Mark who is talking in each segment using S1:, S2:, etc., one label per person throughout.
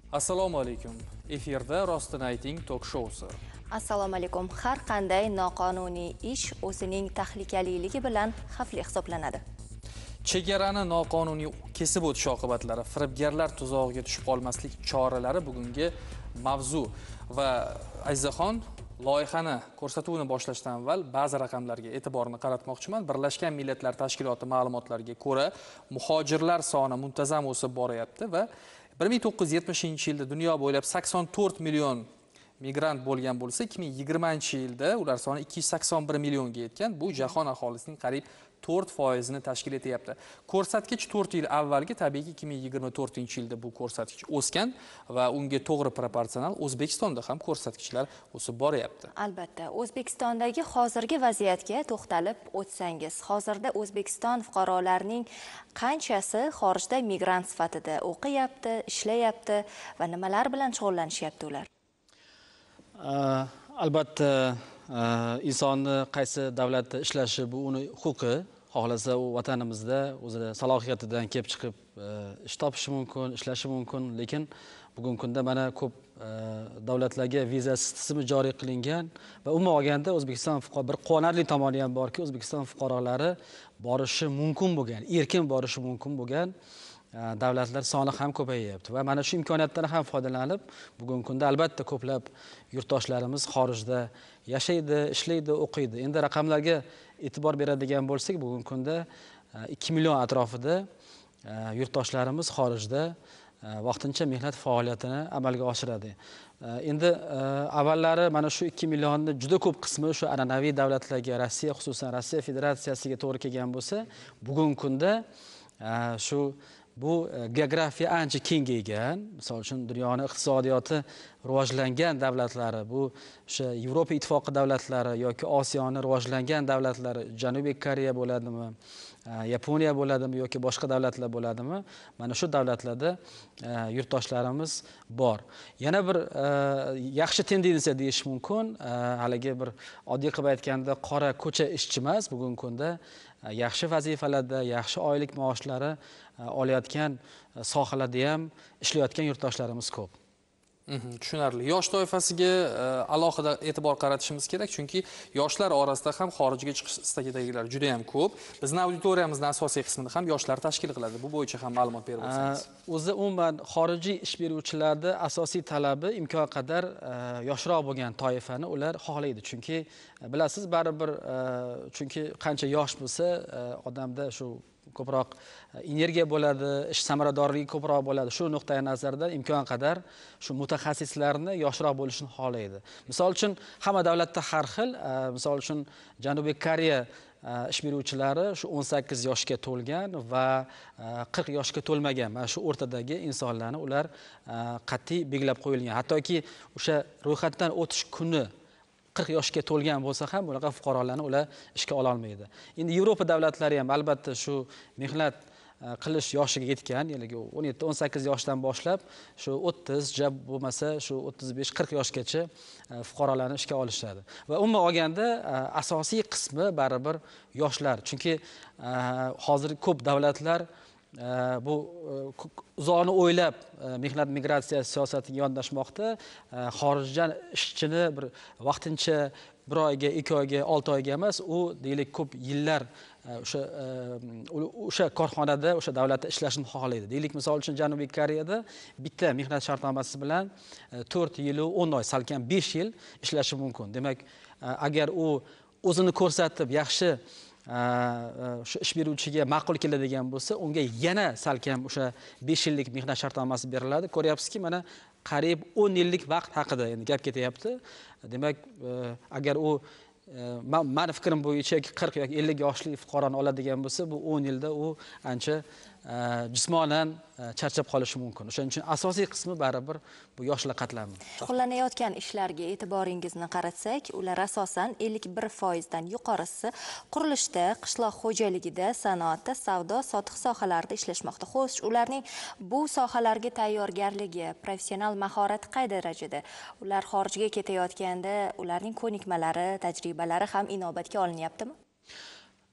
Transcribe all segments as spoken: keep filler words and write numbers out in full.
S1: Assalomu alaykum. Efirda Rostini ayting tok-shousi.
S2: Assalomu alaykum. Har qanday noqonuniy ish o'zining tahlikalaligi bilan xavfli hisoblanadi.
S1: Chegarani noqonuniy kesib o'tish oqibatlari, firibgarlar tuzog'iga tushib qolmaslik choralari bugungi mavzu va Azizaxon loyihani ko'rsatuvini boshlashdan avval ba'zi raqamlarga e'tiborni qaratmoqchiman. Birlashgan Millatlar Tashkiloti ma'lumotlariga ko'ra, muhojirlar soni muntazam o'sib boryapti va bir ming to'qqiz yuz yetmishinchi yilda dunyo bo'ylab sakson to'rt million migrant bo'lgan bo'lsa, ikki ming yigirmanchi yilda ular soni ikki yuz sakson bir millionga yetgan. Bu jahon aholisining qariyb to'rt foizini tashkil etyapti. Ko'rsatkich to'rt yil avvalgi, tabiiyki ikki ming yigirma to'rtinchi yilda bu ko'rsatkich o'sgan va unga to'g'ri proporsional O'zbekistonda ham ko'rsatkichlar o'sib boryapti.
S2: Albatta, O'zbekistondagi hozirgi vaziyatga to'xtalib o'tsangiz, hozirda O'zbekiston fuqarolarining qanchasi xorijda migrant sifatida o'qiyapti, ishlayapti va nimalar bilan shug'ullanishyapti ular?
S3: Albatta, insonni qaysi davlatda ishlashi bu uni huquqi. Xohlasa u vatanimizda o'zi salohiyatidan kelib chiqib ish topishi mumkin, ishlashi mumkin, lekin bugungi kunda mana ko'p davlatlarga viza tizimi joriy qilingan va umuman olganda O'zbekiston fuqaro bir quvonarli tomoni ham borki, O'zbekiston fuqarolari borishi mumkin bo'lgan, erkin borishi mumkin bo'lgan davlatlar soni ham ko'payyapti va mana shu imkoniyatdan ham foydalanib, bugungi kunda albatta ko'plab yurtdoshlarimiz xorijda yashaydi, ishlaydi, o'qiydi. Endi raqamlarga e'tibor beradigan bo'lsak, bugungi kunda ikki million atrofida yurtdoshlarimiz xorijda vaqtincha mehnat faoliyatini amalga oshiradi. Endi avvallari mana shu ikki millionni juda ko'p qismi shu an'anaviy davlatlarga, Rossiya, xususan Rossiya Federatsiyasiga to'g'ri kelgan bo'lsa, bugungi kunda shu bu geografiya ancha kengaygan. Misol uchun dunyoning iqtisodiyoti rivojlangan davlatlari, bu o'sha Yevropa ittifoqi davlatlari yoki Osiyoning rivojlangan davlatlari, Janubiy Koreya bo'ladimi, Yaponiya bo'ladimi yoki boshqa davlatlar bo'ladimi? Mana shu davlatlarda yurtdoshlarimiz bor. Yana bir yaxshi tendensiya deyish mumkin. Haligi bir oddiy qilib aytganda qora ko'cha ishchi emas, bugungi kunda yaxshi vazifalarda, yaxshi oylik maoshlari olayotgan sohalarda ham ishlayotgan yurtdoshlarimiz ko'p.
S1: Tushunarli. Yosh toifasiga alohida e'tibor qaratishimiz kerak, chunki yoshlar orasida ham xorijga chiqish istagidagilar juda ham ko'p. Bizning auditoriyamizning asosiy qismini ham yoshlar tashkil qiladi. Bu bo'yicha ham ma'lumot berib o'tsangiz.
S3: O'zi umuman xorijiy ish beruvchilarda asosiy talabi imkon qadar yoshroq bo'lgan toifani ular xohlaydi. Chunki bilasiz, baribir chunki qancha yosh bo'lsa, odamda shu ko'proq energiya bo'ladi, ish samaradorligi ko'proq bo'ladi. Shu nuqtai nazardan imkon qadar shu mutaxassislarni yoshroq bo'lishini xohlaydi. Misol uchun hamma davlatda har xil, misol uchun Janubiy Koreya ish beruvchilari shu o'n sakkiz yoshga to'lgan va qirq yoshga to'lmagan, mana shu o'rtadagi insonlarni ular qat'iy belgilab qo'yilgan. Hattoki o'sha ro'yxatdan o'tish kuni qirq yoshga to'lgan bo'lsa ham bunaqa fuqarolarni ular ishga ola olmaydi. Endi Yevropa davlatlari ham albatta shu mehnat qilish yoshiga yetgan, ya'ni o'n yetti o'n sakkiz yoshdan boshlab shu o'ttiz jab bo'lmasa shu o'ttiz besh qirq yoshgacha fuqarolarni ishga olishadi. Va umuman olganda asosiy qismi baribir yoshlar. Chunki hozir ko'p davlatlar bu uzoqni o'ylab mehnat migratsiya siyosatiga yondashmoqda. Xorijdan ishchini bir vaqtincha bir oyga, ikki oyga, olti oyga emas, u deylik ko'p yillar o'sha o'sha korxonada, o'sha davlatda ishlashni xohlaydi. Deylik, misol uchun Janubiy Koreyada bitta mehnat shartnomasi bilan to'rt yil, o'n oy, salkam besh yil ishlashi mumkin. Demak, agar u o'zini ko'rsatib yaxshi shu ish beruvchiga ma'qul keladigan bo'lsa, unga yana salkam o'sha besh yillik mehnat shartnomasi beriladi. Ko'ryapsizki, mana qariyb o'n yillik vaqt haqida endi gap ketyapti. Demak, agar u mani fikrim bo'yicha qirq yoki ellik yoshli fuqaroni oladigan bo'lsa, bu o'n yilda u ancha jismonan charchab qolishi mumkin. O'shaning uchun asosiy qismi baribir bu yoshlar qatlami.
S2: Shug'ullanayotgan ishlarga e'tiboringizni qaratsak, ular asosan ellik bir foizdan yuqorisi qurilishda, qishloq xo'jaligida, sanoatda, savdo, sotiq sohalarida ishlashmoqda. Xo'sh, ularning bu sohalarga tayyorgarligi, professional mahorati qay darajada? Ular xorijga ketayotganda ularning ko'nikmalari, tajribalari ham inobatga olinyaptimi?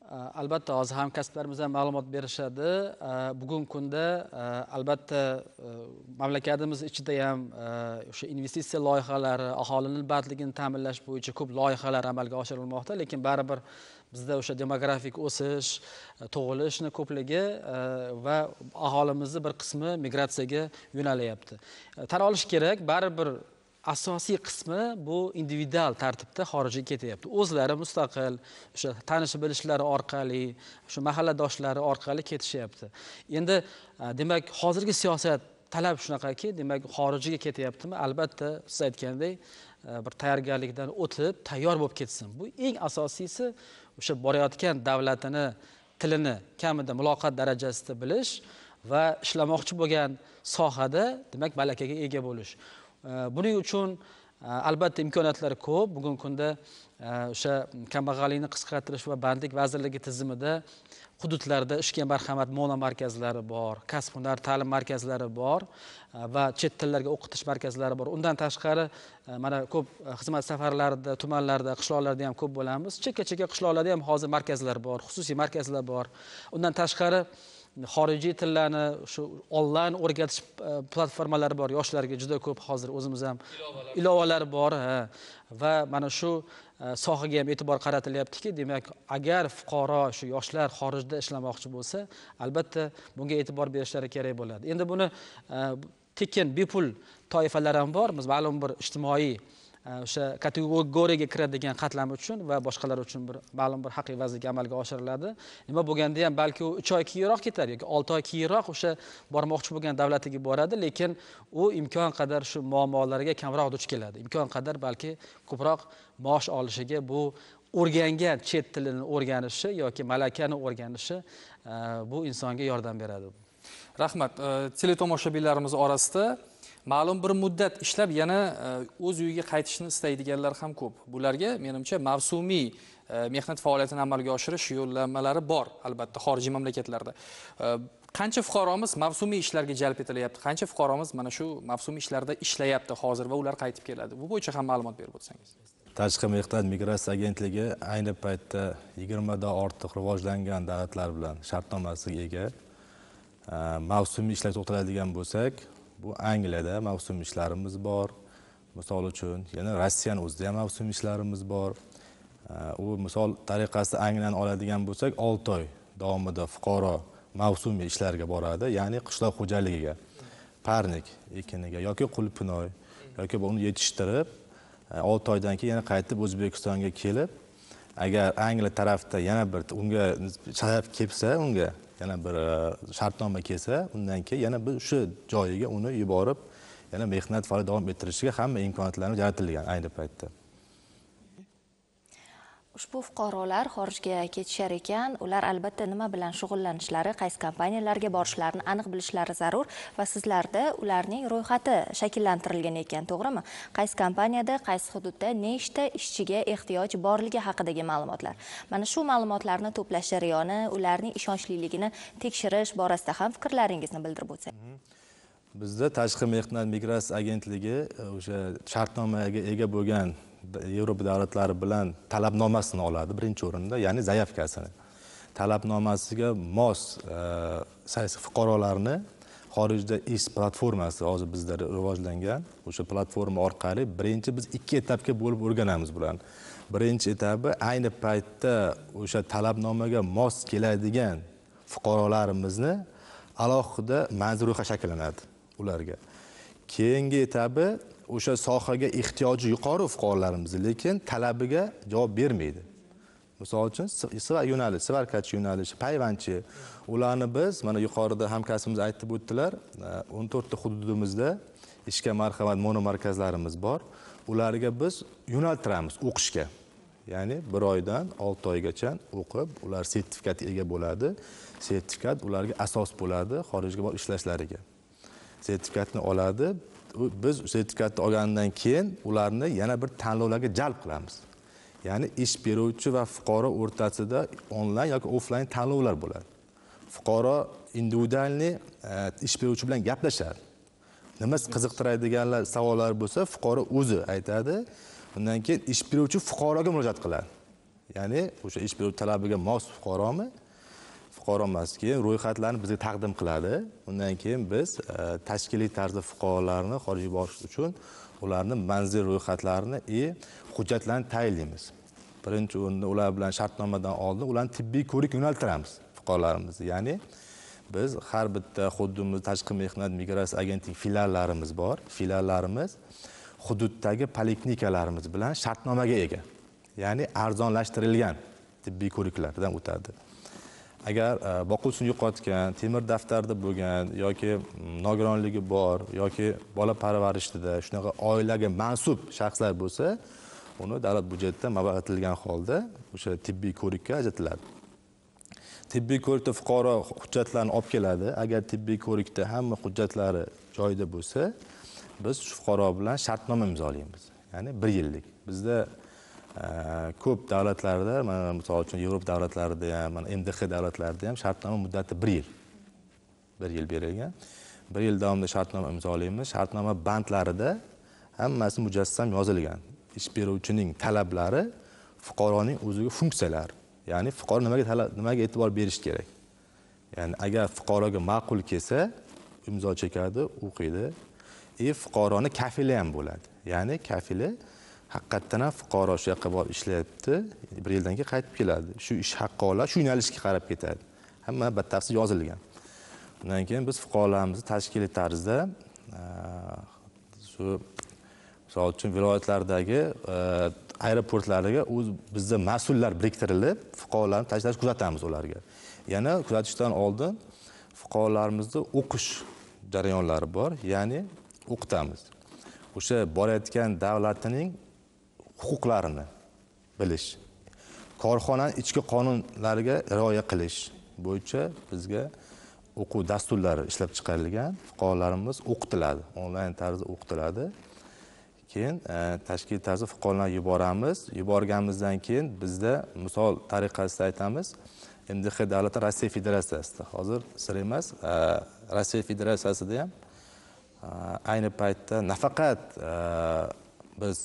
S3: Albatta, hozir hamkasblarimiz ham ma'lumot berishadi. Bugungi kunda albatta mamlakatimiz ichida ham o'sha investitsiya loyihalari, aholining bandligini ta'minlash bo'yicha ko'p loyihalar amalga oshirilmoqda, lekin baribir bizda o'sha demografik o'sish, tug'ilishni ko'pligi va aholimizni bir qismi migratsiyaga yo'nalyapti. Tan olish kerak, baribir asosiy qismi bu individual tartibda xorijga ketyapti. O'zlari mustaqil, o'sha tanish bilishlari orqali, o'sha mahalladoshlari orqali ketishyapti. Endi demak, hozirgi siyosat talab shunaqaki, demak, xorijga ketyaptimi? Albatta, siz aytgandek, bir tayyorgarlikdan o'tib, tayyor bo'lib ketsin. Bu eng asosiysi o'sha borayotgan davlatini, tilini kamida muloqot darajasida bilish va ishlamoqchi bo'lgan sohada, demak, malakaga ega bo'lish. Buning uchun albatta imkoniyatlar ko'p. Bugungi kunda o'sha kambag'allikni qisqartirish va bandlik vazirligi tizimida hududlarda ishga marhamat mono markazlari bor, kasb hunar ta'lim markazlari bor va chet tillarga o'qitish markazlari bor. Undan tashqari mana ko'p xizmat safarlarida, tumanlarda, qishloqlarda ham ko'p bo'lamiz. Chekka-chekka qishloqlarda ham hozir markazlar bor, xususiy markazlar bor. Undan tashqari xorijiy tillarni shu onlayn o'rgatish platformalari bor. Yoshlarga juda ko'p hozir o'zimiz ham ilovalar bor va mana shu sohaga ham e'tibor qaratilyaptiki, demak, agar fuqaro shu yoshlar xorijda ishlamoqchi bo'lsa, albatta bunga e'tibor berishlari kerak bo'ladi. Endi buni tekin bepul toifalar ham bor. Biz ma'lum bir ijtimoiy o'sha kategoriyaga kiradigan qatlam uchun va boshqalar uchun bir ma'lum bir haq evaziga amalga oshiriladi. Nima bo'lganda ham balki u uch oy keyinroq ketar yoki olti oy keyinroq o'sha bormoqchi bo'lgan davlatiga boradi, lekin u imkon qadar shu muammolarga kamroq duch keladi. Imkon qadar balki ko'proq maosh olishiga bu o'rgangan chet tilini o'rganishi yoki malakani o'rganishi bu insonga yordam beradi.
S1: Rahmat. Teletomoshabinlarimiz orasida ma'lum bir muddat ishlab yana o'z uyiga qaytishni istaydiganlar ham ko'p. Bularga menimcha mavsumiy mehnat faoliyatini amalga oshirish yo'llanmalari bor, albatta xorijiy mamlakatlarda. Qancha fuqaromiz mavsumiy ishlarga jalb etilyapti? Qancha fuqaromiz mana shu mavsumiy ishlarda ishlayapti hozir va ular qaytib keladi? Bu bo'yicha ham ma'lumot berib o'tsangiz.
S4: Tashqi mehnat migratsiya agentligi ayni paytda yigirma dan ortiq rivojlangan davlatlar bilan shartnomasiga ega. Mavsumiy ishlar to'xtaladigan bo'lsak, bu Angliyada mavsum ishlarimiz bor. Misol uchun, yana Rossiyaning o'zida ham mavsum ishlarimiz bor. U misol tariqasida Angliyani oladigan bo'lsak, olti oy davomida fuqaro mavsumiy ishlarga boradi, ya'ni qishloq xo'jaligiga, parnik ekiniga yoki qulpinoy yoki uni yetishtirib, olti oydan keyin yana qaytib O'zbekistonga kelib, agar Angliya tarafda yana bir unga shart kelsa, unga yana bir shartnoma kelsa, undan keyin yana bir shu joyiga uni yuborib, yana mehnat faoliyati davom ettirishiga hamma imkoniyatlar yaratilgan ayni paytda.
S2: Ushbu fuqarolar xorijga ketishar ekan, ular albatta nima bilan shug'ullanishlari, qaysi kompaniyalarga borishlarini aniq bilishlari zarur va sizlarda ularning ro'yxati shakllantirilgan ekan, to'g'rimi? Qaysi kompaniyada, qaysi hududda nechta ishchiga ehtiyoj borligi haqidagi ma'lumotlar. Mana shu ma'lumotlarni to'plash jarayoni, ularning ishonchliligini tekshirish borasida ham fikrlaringizni bildirib o'tsangiz.
S4: Bizda Tashqi mehnat migratsiya agentligi o'sha shartnomaga ega bo'lgan Yevropa davlatlari bilan talabnomasini oladi birinchi o'rinda, ya'ni zayavkasini. Talabnomasiga mos fuqarolarni xorijda ish platformasi hozir bizda rivojlangan. O'sha platforma orqali birinchi biz ikki etapga bo'lib o'rganamiz bularni. Birinchi etapi ayni paytda o'sha talabnomaga mos keladigan fuqarolarimizni alohida manzil ro'yxati shakllanadi ularga. Keyingi etapi o'sha sohaga ehtiyoji yuqori fuqarolarimiz, lekin talabiga javob bermaydi. Misol uchun, siva yo'nalish, svarkachi yo'nalishi, payvandchi, ularni biz mana yuqorida hamkasbimiz aytib o'tdilar, o'n to'rtta hududimizda ishga marhamat mono markazlarimiz bor. Ularga biz yo'naltiramiz o'qishga. Ya'ni bir oydan olti oygacha o'qib, ular sertifikatga ega bo'ladi. Sertifikat ularga asos bo'ladi xorijga borib ishlashlariga. Sertifikatni oladi. Biz sertifikatni olgandan keyin ularni yana bir tanlovlarga jalb qilamiz. Ya'ni ish beruvchi va fuqaro o'rtasida onlayn yoki offlayn tanlovlar bo'ladi. Fuqaro individualni ish beruvchi bilan gaplashadi. Nima qiziqtiradiganlar savollar bo'lsa, fuqaro o'zi aytadi. Undan keyin ish beruvchi fuqaroga murojaat qiladi. ya'ni o'sha ish beruvchi talabiga mos fuqaromi, fuqaro emas. Keyin ro'yxatlarni bizga taqdim qiladi. Undan keyin biz tashkiliy tarzda fuqarolarni xorijga borish uchun ularni manzil ro'yxatlarini va hujjatlarni tayinlaymiz. Birinchi o'rinda ular bilan shartnomadan oldin ularni tibbiy ko'rik yo'naltiramiz fuqarolarimizni. Ya'ni biz har bitta hududdimiz tashqi mehnat migratsiya agentligi filiallarimiz bor. Filiallarimiz hududdagi poliklinikalarimiz bilan shartnomaga ega. Ya'ni arzonlashtirilgan tibbiy ko'riklardan o'tadi. Agar boquvchisini yo'qotgan, temir daftarda bo'lgan yoki nogironligi bor yoki bola parvarishida shunaqa oilaga mansub shaxslar bo'lsa, uni davlat budjetidan mablag' etilgan holda o'sha tibbiy ko'rikka ajratiladi. Tibbiy ko'rikda fuqaro hujjatlarni olib keladi. Agar tibbiy ko'rikda hamma hujjatlari joyida bo'lsa, biz shu fuqaro bilan shartnoma imzolaymiz. Ya'ni bir yillik. Bizda ko'p davlatlarda, mana misol uchun Yevropa davlatlarida ham, mana M D X davlatlarida ham shartnoma muddati bir yil. bir yil berilgan. bir yil davomida shartnoma imzolaymiz. Shartnoma bandlarida hammasi mujassam yozilgan. Ish beruvchining talablari, fuqaroning o'ziga funksiyalari. Ya'ni fuqaro nimaga talab, nimaga e'tibor berish kerak? Ya'ni agar fuqaroga ma'qul kelsa, imzo chekadi, o'qiydi. E fuqaroni kafili ham bo'ladi. Ya'ni kafili haqiqatdan ham fuqaro shu yoqqa borib ishlayapti, bir yildan keyin qaytib keladi. Shu ish haqqi oladi, shu yo'nalishga qarab ketadi. Hamma batafsil yozilgan. Undan keyin biz fuqarolarimizni tashkiliy tarzda shu misol uchun viloyatlardagi aeroportlarga o'z bizda mas'ullar biriktirilib, fuqarolarni tashlash kuzatamiz ularga. Yana kuzatishdan oldin fuqarolarimizni o'qish jarayonlari bor, ya'ni o'qitamiz. O'sha borayotgan davlatining huquqlarini bilish, korxonaning ichki qonunlariga rioya qilish bo'yicha bizga o'quv dasturlari ishlab chiqarilgan. Fuqarolarimiz o'qitiladi, onlayn tarzda o'qitiladi. Keyin tashkiliy tarzda fuqarolarni yuboramiz. Yuborganimizdan keyin bizda misol tariqasida aytamiz, M D X davlati Rossiya Federatsiyasida. Hozir sir emas, Rossiya Federatsiyasida ham ayni paytda nafaqat biz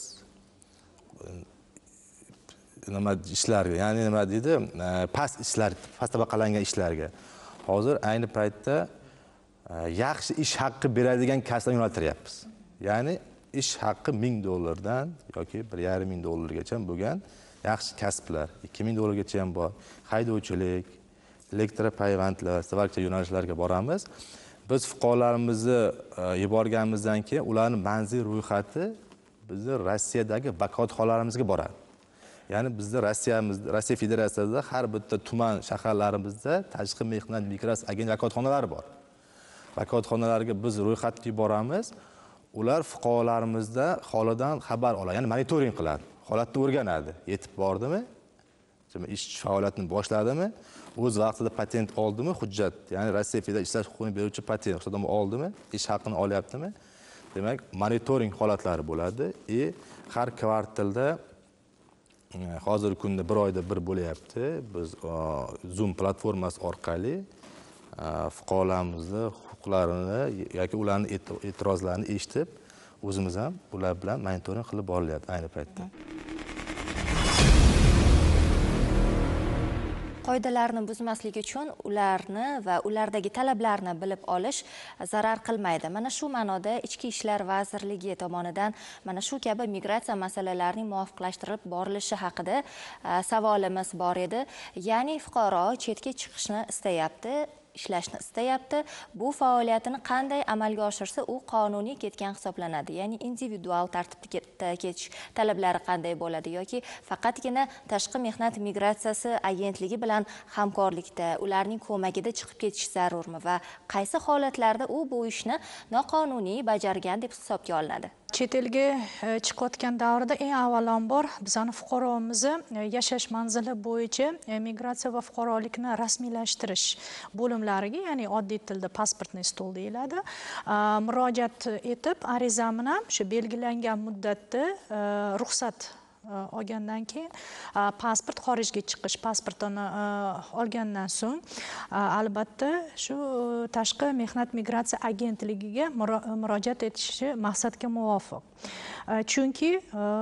S4: nima ishlarga, ya'ni nima deydi, past ishlar, past tabaqalangan ishlarga hozir ayni paytda yaxshi ish haqqi beradigan kasblarga yo'naltiryapmiz. Ya'ni ish haqqi ming dollardan yoki bir yarim ming dollargacha bo'lgan yaxshi kasblar, ikki ming dollargacha ham bor. Haydovchilik, elektropayvandlar, barcha yo'nalishlarga boramiz. Biz fuqarolarimizni yuborganimizdan keyin ularning manzil ro'yxati bizni Rossiyadagi vakolatxonalarimizga boradi. Ya'ni bizda Rossiyamizda, Rossiya Federatsiyasida har bitta tuman shaharlarimizda tashqi mehnat migratsiya agentligi vakolatxonalari bor. Vakolatxonalarga biz ro'yxatga yuboramiz. Ular fuqarolarimizda holidan xabar oladi, ya'ni monitoring qiladi. Holatni o'rganadi. Yetib bordimi? Ish faoliyatini boshladimi? O'z vaqtida patent oldimi? Hujjat, ya'ni Rossiya Federatsiyasi ishlash huquqini beruvchi patent ruxsatnoma oldimi? Ish haqqini olyaptimi? Demak, monitoring holatlari bo'ladi. E har kvartalda hozirgi kunda bir oyda bir bo'layapti. Biz Zoom platformasi orqali fuqarolarimizni huquqlarini yoki ularning e'tirozlarini eshitib, o'zimiz ham ular bilan monitoring qilib borilyapti ayni paytda.
S2: Qoidalarni buzmaslik uchun ularni va ulardagi talablarni bilib olish zarar qilmaydi. Mana shu ma'noda Ichki ishlar vazirligi tomonidan mana shu kabi migratsiya masalalarining muvofiqlashtirib borilishi haqida savolimiz bor edi. Ya'ni fuqaro chetga chiqishni istayapti, ishlashni istayapti. Bu faoliyatini qanday amalga oshirsa u qonuniy ketgan hisoblanadi. Ya'ni individual tartibda ketish talablari qanday bo'ladi yoki faqatgina tashqi mehnat migratsiyasi agentligi bilan hamkorlikda, ularning ko'magida chiqib ketish zarurmi va qaysi holatlarda u bu ishni noqonuniy bajargan deb hisobga olinadi?
S5: Chet elga chiqayotgan davrda eng avvalambor bizning fuqaromizni yashash manzili bo'yicha migratsiya va fuqarolikni rasmiylashtirish bo'limlariga, ya'ni oddiy tilda pasportniy stol deyiladi, murojaat etib arizamni shu belgilangan muddatda ruxsat olgandan keyin pasport, xorijga chiqish pasportini olgandan so'ng albatta shu tashqi mehnat migratsiya agentligiga murojaat etishi maqsadga muvofiq. Chunki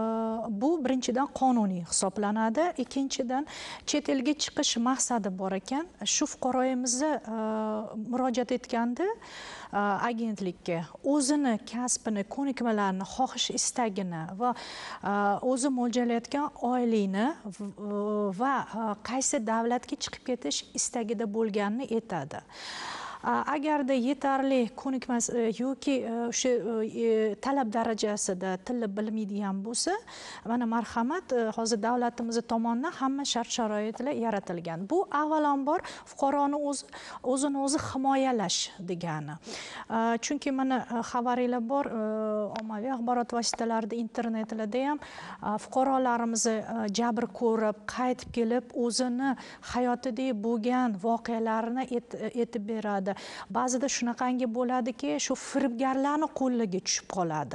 S5: bu birinchidan qonuniy hisoblanadi, ikkinchidan chet elga chiqish maqsadi bor ekan. Shu fuqaroyimizni murojaat etganda agentlikka o'zini kasbini, ko'nikmalarini, xohish istagini va o'zi mo'ljallayotgan oylikni va qaysi davlatga chiqib ketish istagida bo'lganini aytadi. Agarda yetarli ko'nikmas yoki o'sha talab darajasida tilni bilmaydigan bo'lsa, mana marhamat, hozir davlatimiz tomonidan hamma shart-sharoitlar yaratilgan. Bu avvalambor fuqaroni o'z o'zini o'zi himoyalash degani. Chunki mana xabaringlar bor, ommaviy axborot vositalarida, internetlarda ham fuqarolarimiz jabr ko'rib, qaytib kelib, o'zini hayotidagi bo'lgan voqealarni aytib beradi. Ba'zida shunaqangi bo'ladiki, shu firibgarlarni qo'liga tushib qoladi.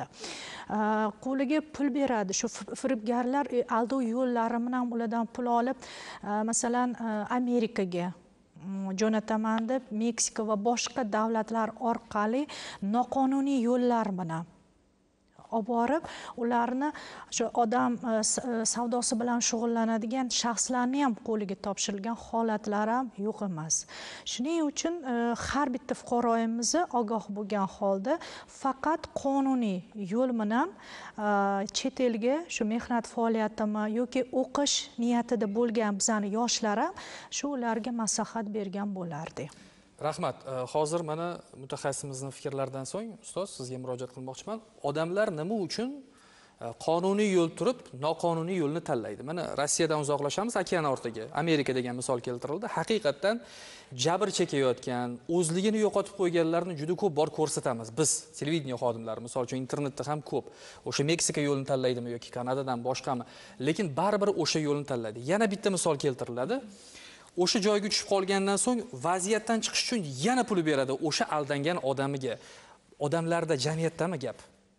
S5: Qo'liga pul beradi. Shu firibgarlar aldov yo'llari bilan ulardan pul olib, masalan, Amerikaga jo'nataman deb Meksika va boshqa davlatlar orqali noqonuniy yo'llar bilan olib borib, ularni shu odam savdosi bilan shug'ullanadigan shaxslarni ham qo'liga topshirilgan holatlar ham yo'q emas. Shuning uchun har bitta fuqaroyimizni ogoh bo'lgan holda faqat qonuniy yo'l bilan chet elga shu mehnat faoliyatimi yoki o'qish niyatida bo'lgan bizani yoshlar ham shu ularga maslahat bergan bo'lardi.
S1: Rahmat. Hozir mana mutaxassisimizning fikrlaridan so'ng ustoz sizga murojaat qilmoqchiman. Odamlar nima uchun qonuniy yo'l turib, noqonuniy yo'lni tanlaydi? Mana Rossiyadan uzoqlashamiz, okean ortiga. Amerika degan misol keltirildi. Haqiqatan jabr chekayotgan, o'zligini yo'qotib qo'yganlarni juda ko'p bor ko'rsatamiz. Biz televideniya xodimlari, misol uchun internetda ham ko'p. O'sha Meksika yo'lini tanlaydimi yoki Kanadadan boshqami? Lekin baribir o'sha yo'lni tanlaydi. Yana bitta misol keltiriladi. O'sha joyga tushib qolgandan so'ng vaziyatdan chiqish uchun yana pul beradi o'sha aldangan odamiga. Odamlarda, jamiyatdami gap?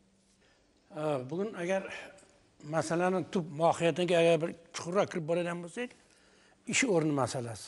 S6: Bugun agar masalani tub mohiyatiga agar bir chuqurroq kirib boradigan bo'lsak, ish o'rni masalasi,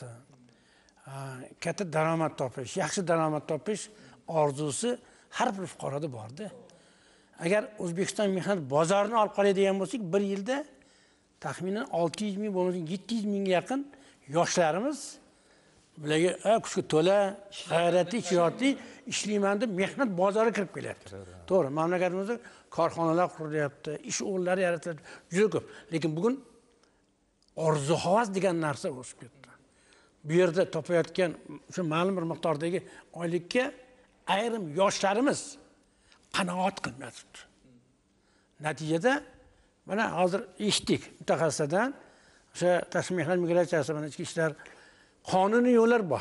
S6: katta daromad topish, yaxshi daromad topish orzusi har bir fuqaroda borda. Agar O'zbekiston mehnat bozorini olib qaraydigan bo'lsak, bir yilda taxminan olti yuz ming bo'lmasa yetti yuz mingga yaqin yoshlarimiz bularga kuchga to'la, g'ayratli, ijodiy ishlayman deb mehnat bozoriga kirib kelyapti. To'g'ri, mamlakatimizda korxonalar qurilyapti, ish o'rinlari yaratilyapti, juda ko'p. Lekin bugun orzu-havas degan narsa o'sib ketdi. Bu yerda topayotgan o'sha ma'lum bir miqdordagi oylikka ayrim yoshlarimiz qanoat qilmayapti. Natijada mana hozir eshitdik mutaxassisdan, o'sha tashqi mehnat migratsiyasi bilan ichki ishlar qonuniy yo'llar bor.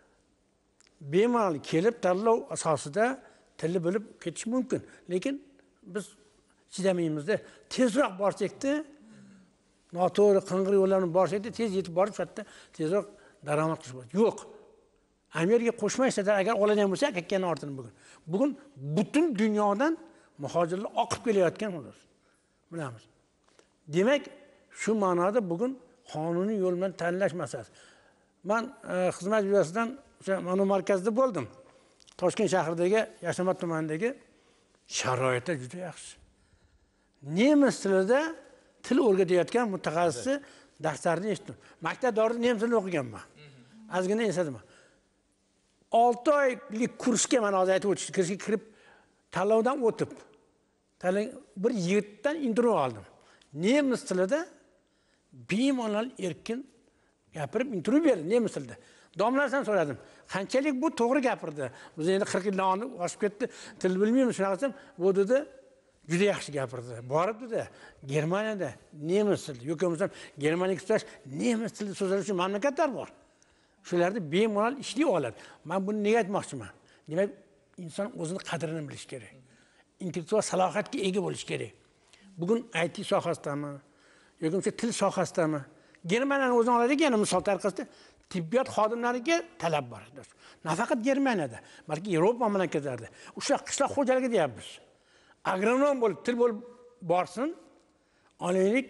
S6: Bemalol kelib tanlov asosida tilni bilib ketish mumkin. Lekin biz chidamaymiz-da. Tezroq borsakda, noto'g'ri qing'ir yo'llarni borsakda tez yetib borib, shu yerda tezroq daromad qilish bo'ladi. Yo'q. Amerika qo'shma shtatlar agar oladigan bo'lsa, ketganning ortini bugun. Bugun butun dunyodan muhojirlar oqib kelayotgan xolos. Bilamiz. Demak, shu ma'noda bugun qonuniy yo'l bilan tanlash masalasi. Men xizmat yuzasidan o'sha mana markazda bo'ldim. Toshkent shahridagi Yashamat tumanidagi sharoitlar juda yaxshi. Nemis tilida til o'rgatayotgan mutaxassisni darslarini eshitdim. Maktab davrida nemis tilini o'qiganman. Ozgina esladim. olti oylik kursga men hozir aytib o'tishdi. Kursga kirib tanlovdan o'tib, bir yigitdan intervyu oldim. Nemis tilida bemalol erkin gapirib intervyu berdi nemis tilida. Domlasan so'radim. Qanchalik bu to'g'ri gapirdi? Biz endi qirq yildan oshib ketdi, til bilmaymiz, shunaqa desam, bu dedi juda yaxshi gapirdi. Boribdi-da, Germaniyada nemis tilida, yoki bo'lmasam Germaniya so'zlash, nemis tilida so'zlovchi mamlakatlar bor. Shularda bemalol ishlay oladi. Men buni nega aytmoqchiman? Demak, inson o'zini qadrini bilish kerak. Intellektual salohiyatga ega bo'lish kerak. Bugun I T sohasidami, yoki bo'lmasa til sohasidami, Germaniyani o'zini olaylik, yana misol tariqasida tibbiyot xodimlariga talab bor. Nafaqat Germaniyada, balki Yevropa mamlakatlarida. O'sha qishloq xo'jaligi deyapmiz. Agronom bo'lib, til bo'lib borsin, olaylik,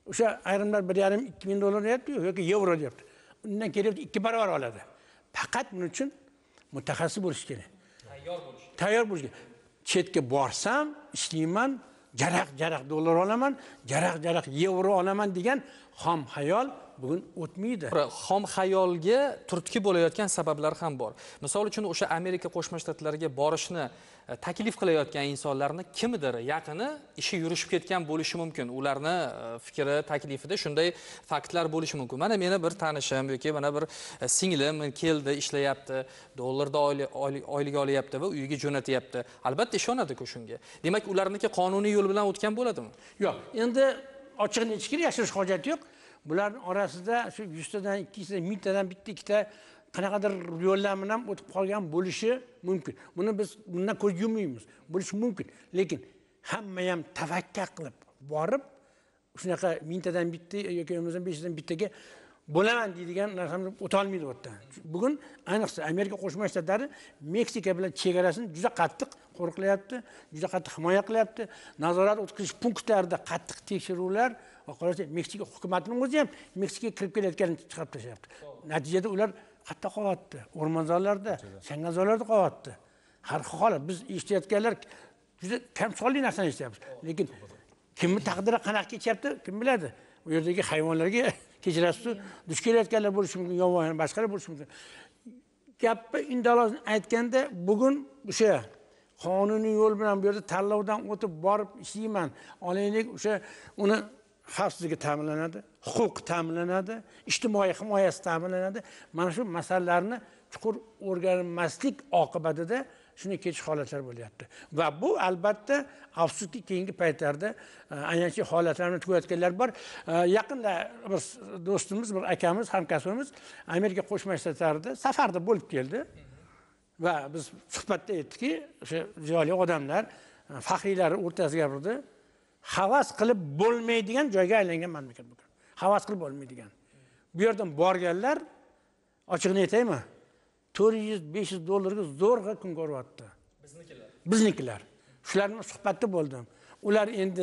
S6: o'sha ayrimlar bir yarim ikki ming dollar deyapti yoki yevro deyapti. Undan kelyapti ikki barobar oladi. Faqat buning uchun mutaxassis bo'lish kerak.
S1: Tayyor bo'lish.
S6: Tayyor bo'lish kerak. Chetga borsam, ishlayman, jaraq-jaraq dollar olaman, jaraq-jaraq yevro olaman degan xom xayol bugun o'tmaydi.
S1: Xom xayolga turtki bo'layotgan sabablar ham bor. Misol uchun o'sha Amerika Qo'shma Shtatlariga borishni taklif qilayotgan insonlarni kimdir yaqini ishi yurishib ketgan bo'lishi mumkin. Ularni fikri, taklifida shunday faktlar bo'lishi mumkin. Mana meni bir tanishim yoki mana bir singlim keldi, ishlayapti, dollarda oylik olyapti va uyiga jo'natyapti. Albatta ishonadi-ku shunga. Demak, ularniki qonuniy yo'l bilan o'tgan bo'ladimi?
S6: Yo'q. Endi ochiqni ichkari yashirish hojati yo'q. Bularning orasida shu yuz tadan, ikki yuz tadan, ming tadan bitta ikkita qanaqadir yo'llar bilan o'tib qolgan bo'lishi mumkin. Buni biz bundan ko'z yummaymiz. Bo'lishi mumkin. Lekin hamma ham tavakkal qilib borib, shunaqa ming tadan bitta yoki bo'lmasa besh tadan bittaga bo'laman deydigan narsani o'ta olmaydi u yerdan. Bugun ayniqsa Amerika Qo'shma Shtatlari Meksika bilan chegarasini juda qattiq qo'riqlayapti, juda qattiq himoya qilyapti. Nazorat o'tkazish punktlarida qattiq tekshiruvlar va qarasa Meksika hukumatining o'zi ham Meksikaga kirib kelayotganini chiqarib tashlayapti. Natijada ular qatta qolyapti, o'rmonzorlarda, changalzorlarda qolyapti. Har holat biz eshitayotganlar juda kamsolli narsani eshityapmiz. Lekin kimning taqdiri qanaqa kechyapti, kim biladi? U yerdagi hayvonlarga kechirasiz, duch kelayotganlar bo'lishi mumkin, yovvoyi boshqalar bo'lishi mumkin. Gapni indalosini aytganda, bugun o'sha qonuniy yo'l bilan bu yerda tanlovdan o'tib borib ishlayman, olaylik, o'sha uni xavfsizligi ta'minlanadi, huquq ta'minlanadi, ijtimoiy himoyasi ta'minlanadi. Mana shu masalalarni chuqur o'rganmaslik oqibatida shunday ketish holatlari bo'lyapti. Va bu albatta afsuski keyingi paytlarda ayanchli holatlarni ko'rayotganlar bor. Yaqinda bir do'stimiz, bir akamiz, hamkasbimiz Amerika Qo'shma Shtatlarida safarda bo'lib keldi. Va biz suhbatda aytdikki, o'sha ziyoli odamlar, faxriylar o'rtasida gapirdi. Havas qilib bo'lmaydigan joyga aylangan mamlakat bu. Havas qilib bo'lmaydigan. Bu yerdan borganlar, ochiqni aytaymi, to'rt yuz besh yuz dollarga zo'rg'a kun ko'ryapti.
S1: Biznikilar.
S6: Biznikilar. Shular bilan suhbatda bo'ldim. Ular endi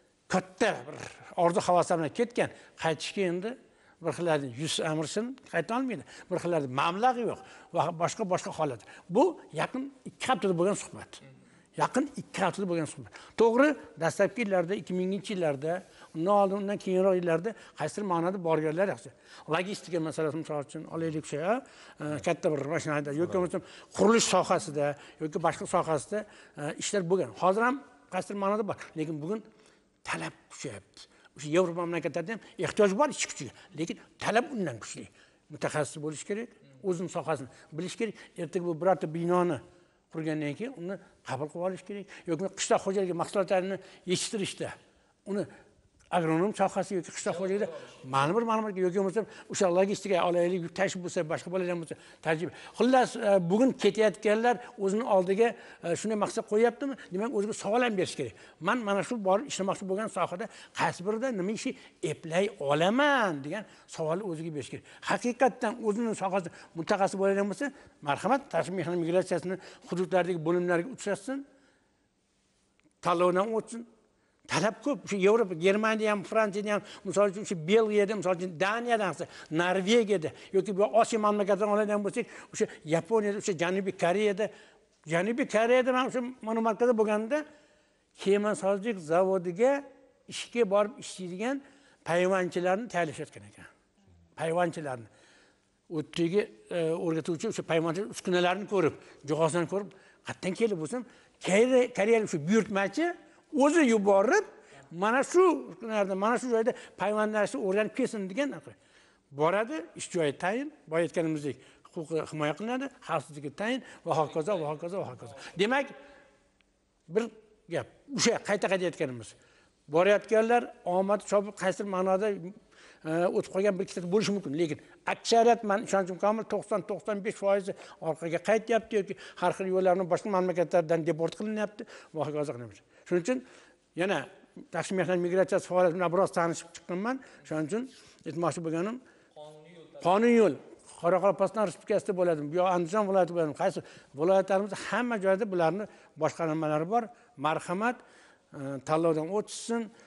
S6: katta bir orzu havaslar bilan ketgan, qaytishga endi bir xillarning yuz amirsin qayta olmaydi. Bir xillarning mablag'i yo'q va boshqa boshqa holat. Bu yaqin ikki haftada bo'lgan suhbat. Yaqin ikki haftada bo'lgan suhbat. To'g'ri, dastlabki yillarda, ikki minginchi yillarda, undan oldin, undan keyinroq yillarda qaysidir ma'noda borganlar yaxshi. Logistika masalasi misol uchun olaylik shay, katta bir mashinada yoki bo'lmasam qurilish sohasida yoki boshqa sohasida ishlar bo'lgan. Hozir ham qaysidir ma'noda bor, lekin bugun talab kuchayapti. O'sha Yevropa mamlakatlarida ham ehtiyoj bor ish kuchiga, lekin talab undan kuchli. Mutaxassis bo'lish kerak, o'zining sohasini bilish kerak. Ertaga bu birorta binoni qurgandan keyin uni qabul qilib olish kerak yoki qishloq xo'jaligi mahsulotlarini yetishtirishda uni agronom sohasi yoki qishloq xo'jaligida ma'lum bir ma'lumotga yoki bo'lmasa o'sha logistika olaylik, yuk tashish bo'lsa, boshqa bo'ladigan bo'lsa, tajriba. Xullas, bugun ketayotganlar o'zini oldiga shunday maqsad qo'yaptimi? Demak, o'ziga savol ham berish kerak. Men mana shu borib ishlamoqchi bo'lgan sohada qaysi birida nima ish eplay olaman degan savolni o'ziga berish kerak. Haqiqatdan o'zining sohasida mutaxassis bo'ladigan bo'lsa, marhamat, tashqi mehnat migratsiyasini hududlardagi bo'limlarga uchratsin, tanlovdan o'tsin. Talab ko'p. Shu Yevropa, Germaniya ham, Fransiyada ham, misol uchun shu Belgiyada, misol uchun Daniyada, Norvegiyada yoki bu Osiyo mamlakatlaridan oladigan bo'lsak, o'sha Yaponiyada, o'sha Janubiy Koreyada, Janubiy Koreyada ham o'sha monomarkada bo'lganda kemasozlik zavodiga ishga borib ishlaydigan payvandchilarni tayyorlashayotgan ekan. Payvandchilarni o'tdagi o'rgatuvchi o'sha payvandchilar uskunalarini ko'rib, jihozlarni ko'rib, qayerdan kelib bo'lsam, Koreyalik shu buyurtmachi o'zi yuborib, mana shu kunlarda, mana shu joyda payvandlashni o'rganib kelsin degan narsa. Boradi, ish joyi tayin, boya aytganimizdek, huquqi himoya qilinadi, xavfsizligi tayin va hokazo va hokazo va hokazo. Demak, bir gap, o'sha qayta-qayta aytganimiz. Borayotganlar omad chopib qaysi ma'noda o'tib qolgan bir ikkita bo'lishi mumkin, lekin aksariyat men ishonchim komil to'qson to'qson besh foiz orqaga qaytyapti yoki har xil yo'llarni boshqa mamlakatlardan deport qilinyapti va hokazo qilyapti. Shuning uchun yana tashqi mehnat migratsiyasi faoliyati bilan biroz tanishib chiqqanman. Shuning uchun aytmoqchi bo'lganim qonuniy yo'l Qoraqalpog'iston Respublikasida bo'ladi, bu Andijon viloyati bo'ladi. Qaysi viloyatlarimizda hamma joyda bularni boshqarmalari bor. Marhamat, tanlovdan o'tsin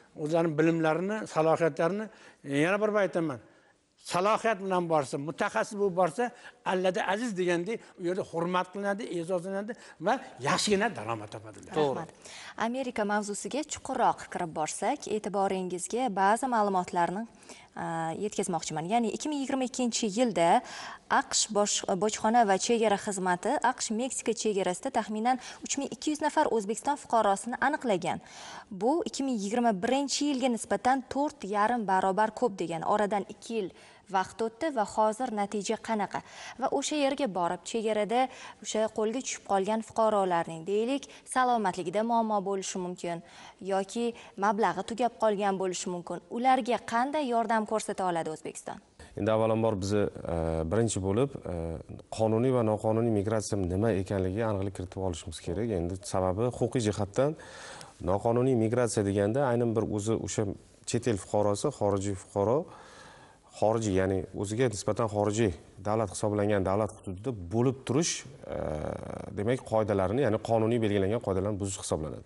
S6: o'zlarining bilimlarini, salohiyatlarini yana bir bor aytaman. Salohiyat bilan borsa, mutaxassis bo'lib borsa, Allada aziz degandek, u yerda hurmat qilinadi, e'zozlanadi va yaxshigina daromad topadilar.
S2: Rahmat. Amerika mavzusiga chuqurroq kirib borsak, e'tiboringizga ba'zi ma'lumotlarni yetkazmoqchiman. Ya'ni ikki ming yigirma ikkinchi yilda AQSh bojxona va chegara xizmati AQSh Meksika chegarasida taxminan uch ming ikki yuz nafar O'zbekiston fuqarosini aniqlagan. Bu ikki ming yigirma birinchi yilga nisbatan to'rt yarim barobar ko'p degan. Oradan ikki yil vaqt o'tdi va hozir natija qanaqa? Va o'sha yerga borib, chegarada o'sha qo'lga tushib qolgan fuqarolarning, deylik, salomatligida muammo bo'lishi mumkin yoki mablag'i tugab qolgan bo'lishi mumkin. Ularga qanday yordam ko'rsata oladi O'zbekiston?
S7: Endi avvalambor bizni birinchi bo'lib qonuniy va noqonuniy migratsiya nima ekanligiga aniqlik kiritib olishimiz kerak. Endi sababi huquqiy jihatdan noqonuniy migratsiya deganda aynan bir o'zi o'sha chet el fuqarosi, xorijiy fuqaro xorijiy, ya'ni o'ziga nisbatan xorijiy davlat hisoblangan davlat hududida bo'lib turish demak qoidalarini, ya'ni qonuniy belgilangan qoidalarni buzish hisoblanadi.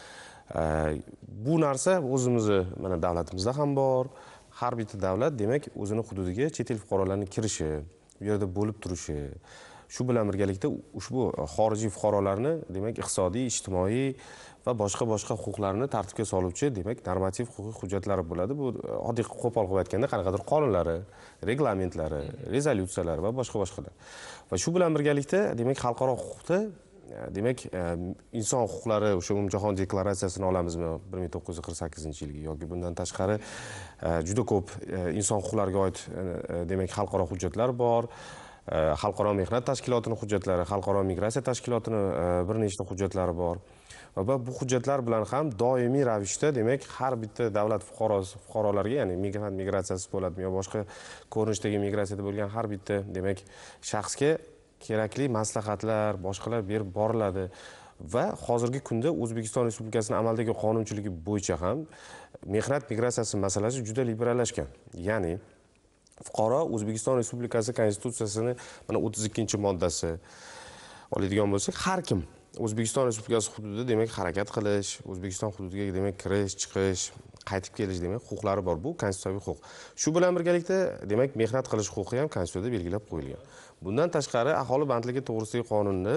S7: Bu narsa o'zimizni mana davlatimizda ham bor. Har bitta davlat demak o'zini hududiga chet el fuqarolarining kirishi, u yerda bo'lib turishi, shu bilan birgalikda ushbu xorijiy fuqarolarni demak iqtisodiy, ijtimoiy va boshqa boshqa huquqlarni tartibga soluvchi demak normativ huquqiy hujjatlari bo'ladi. Bu oddiy qo'pol qilib aytganda qanaqadir qonunlari, reglamentlari, rezolyutsiyalari va boshqa boshqalar. Va shu bilan birgalikda demak xalqaro huquqda demak inson huquqlari o'sha umumjahon deklaratsiyasini olamizmi bir ming to'qqiz yuz qirq sakkizinchi yilgi yoki bundan tashqari juda ko'p inson huquqlariga oid demak xalqaro hujjatlar bor. Xalqaro mehnat tashkilotining hujjatlari, xalqaro migratsiya tashkilotining bir nechta hujjatlari bor. Va bu hujjatlar bilan ham doimiy ravishda demak har bitta davlat fuqarosi fuqarolarga, ya'ni mehnat migratsiyasi bo'ladimi yo boshqa ko'rinishdagi migratsiyada bo'lgan har bitta demak shaxsga kerakli maslahatlar, boshqalar berib boriladi. Va hozirgi kunda O'zbekiston Respublikasining amaldagi qonunchiligi bo'yicha ham mehnat migratsiyasi masalasi juda liberallashgan. Ya'ni fuqaro O'zbekiston Respublikasi Konstitutsiyasini mana o'ttiz ikkinchi moddasi oladigan bo'lsak, har kim O'zbekiston Respublikasi hududida demak harakat qilish, O'zbekiston hududiga demak kirish, chiqish, qaytib kelish demak huquqlari bor. Bu konstitutsiyaviy huquq. Shu bilan birgalikda demak mehnat qilish huquqi ham konstitutsiyada belgilab qo'yilgan. Bundan tashqari aholi bandligi to'g'risidagi qonunni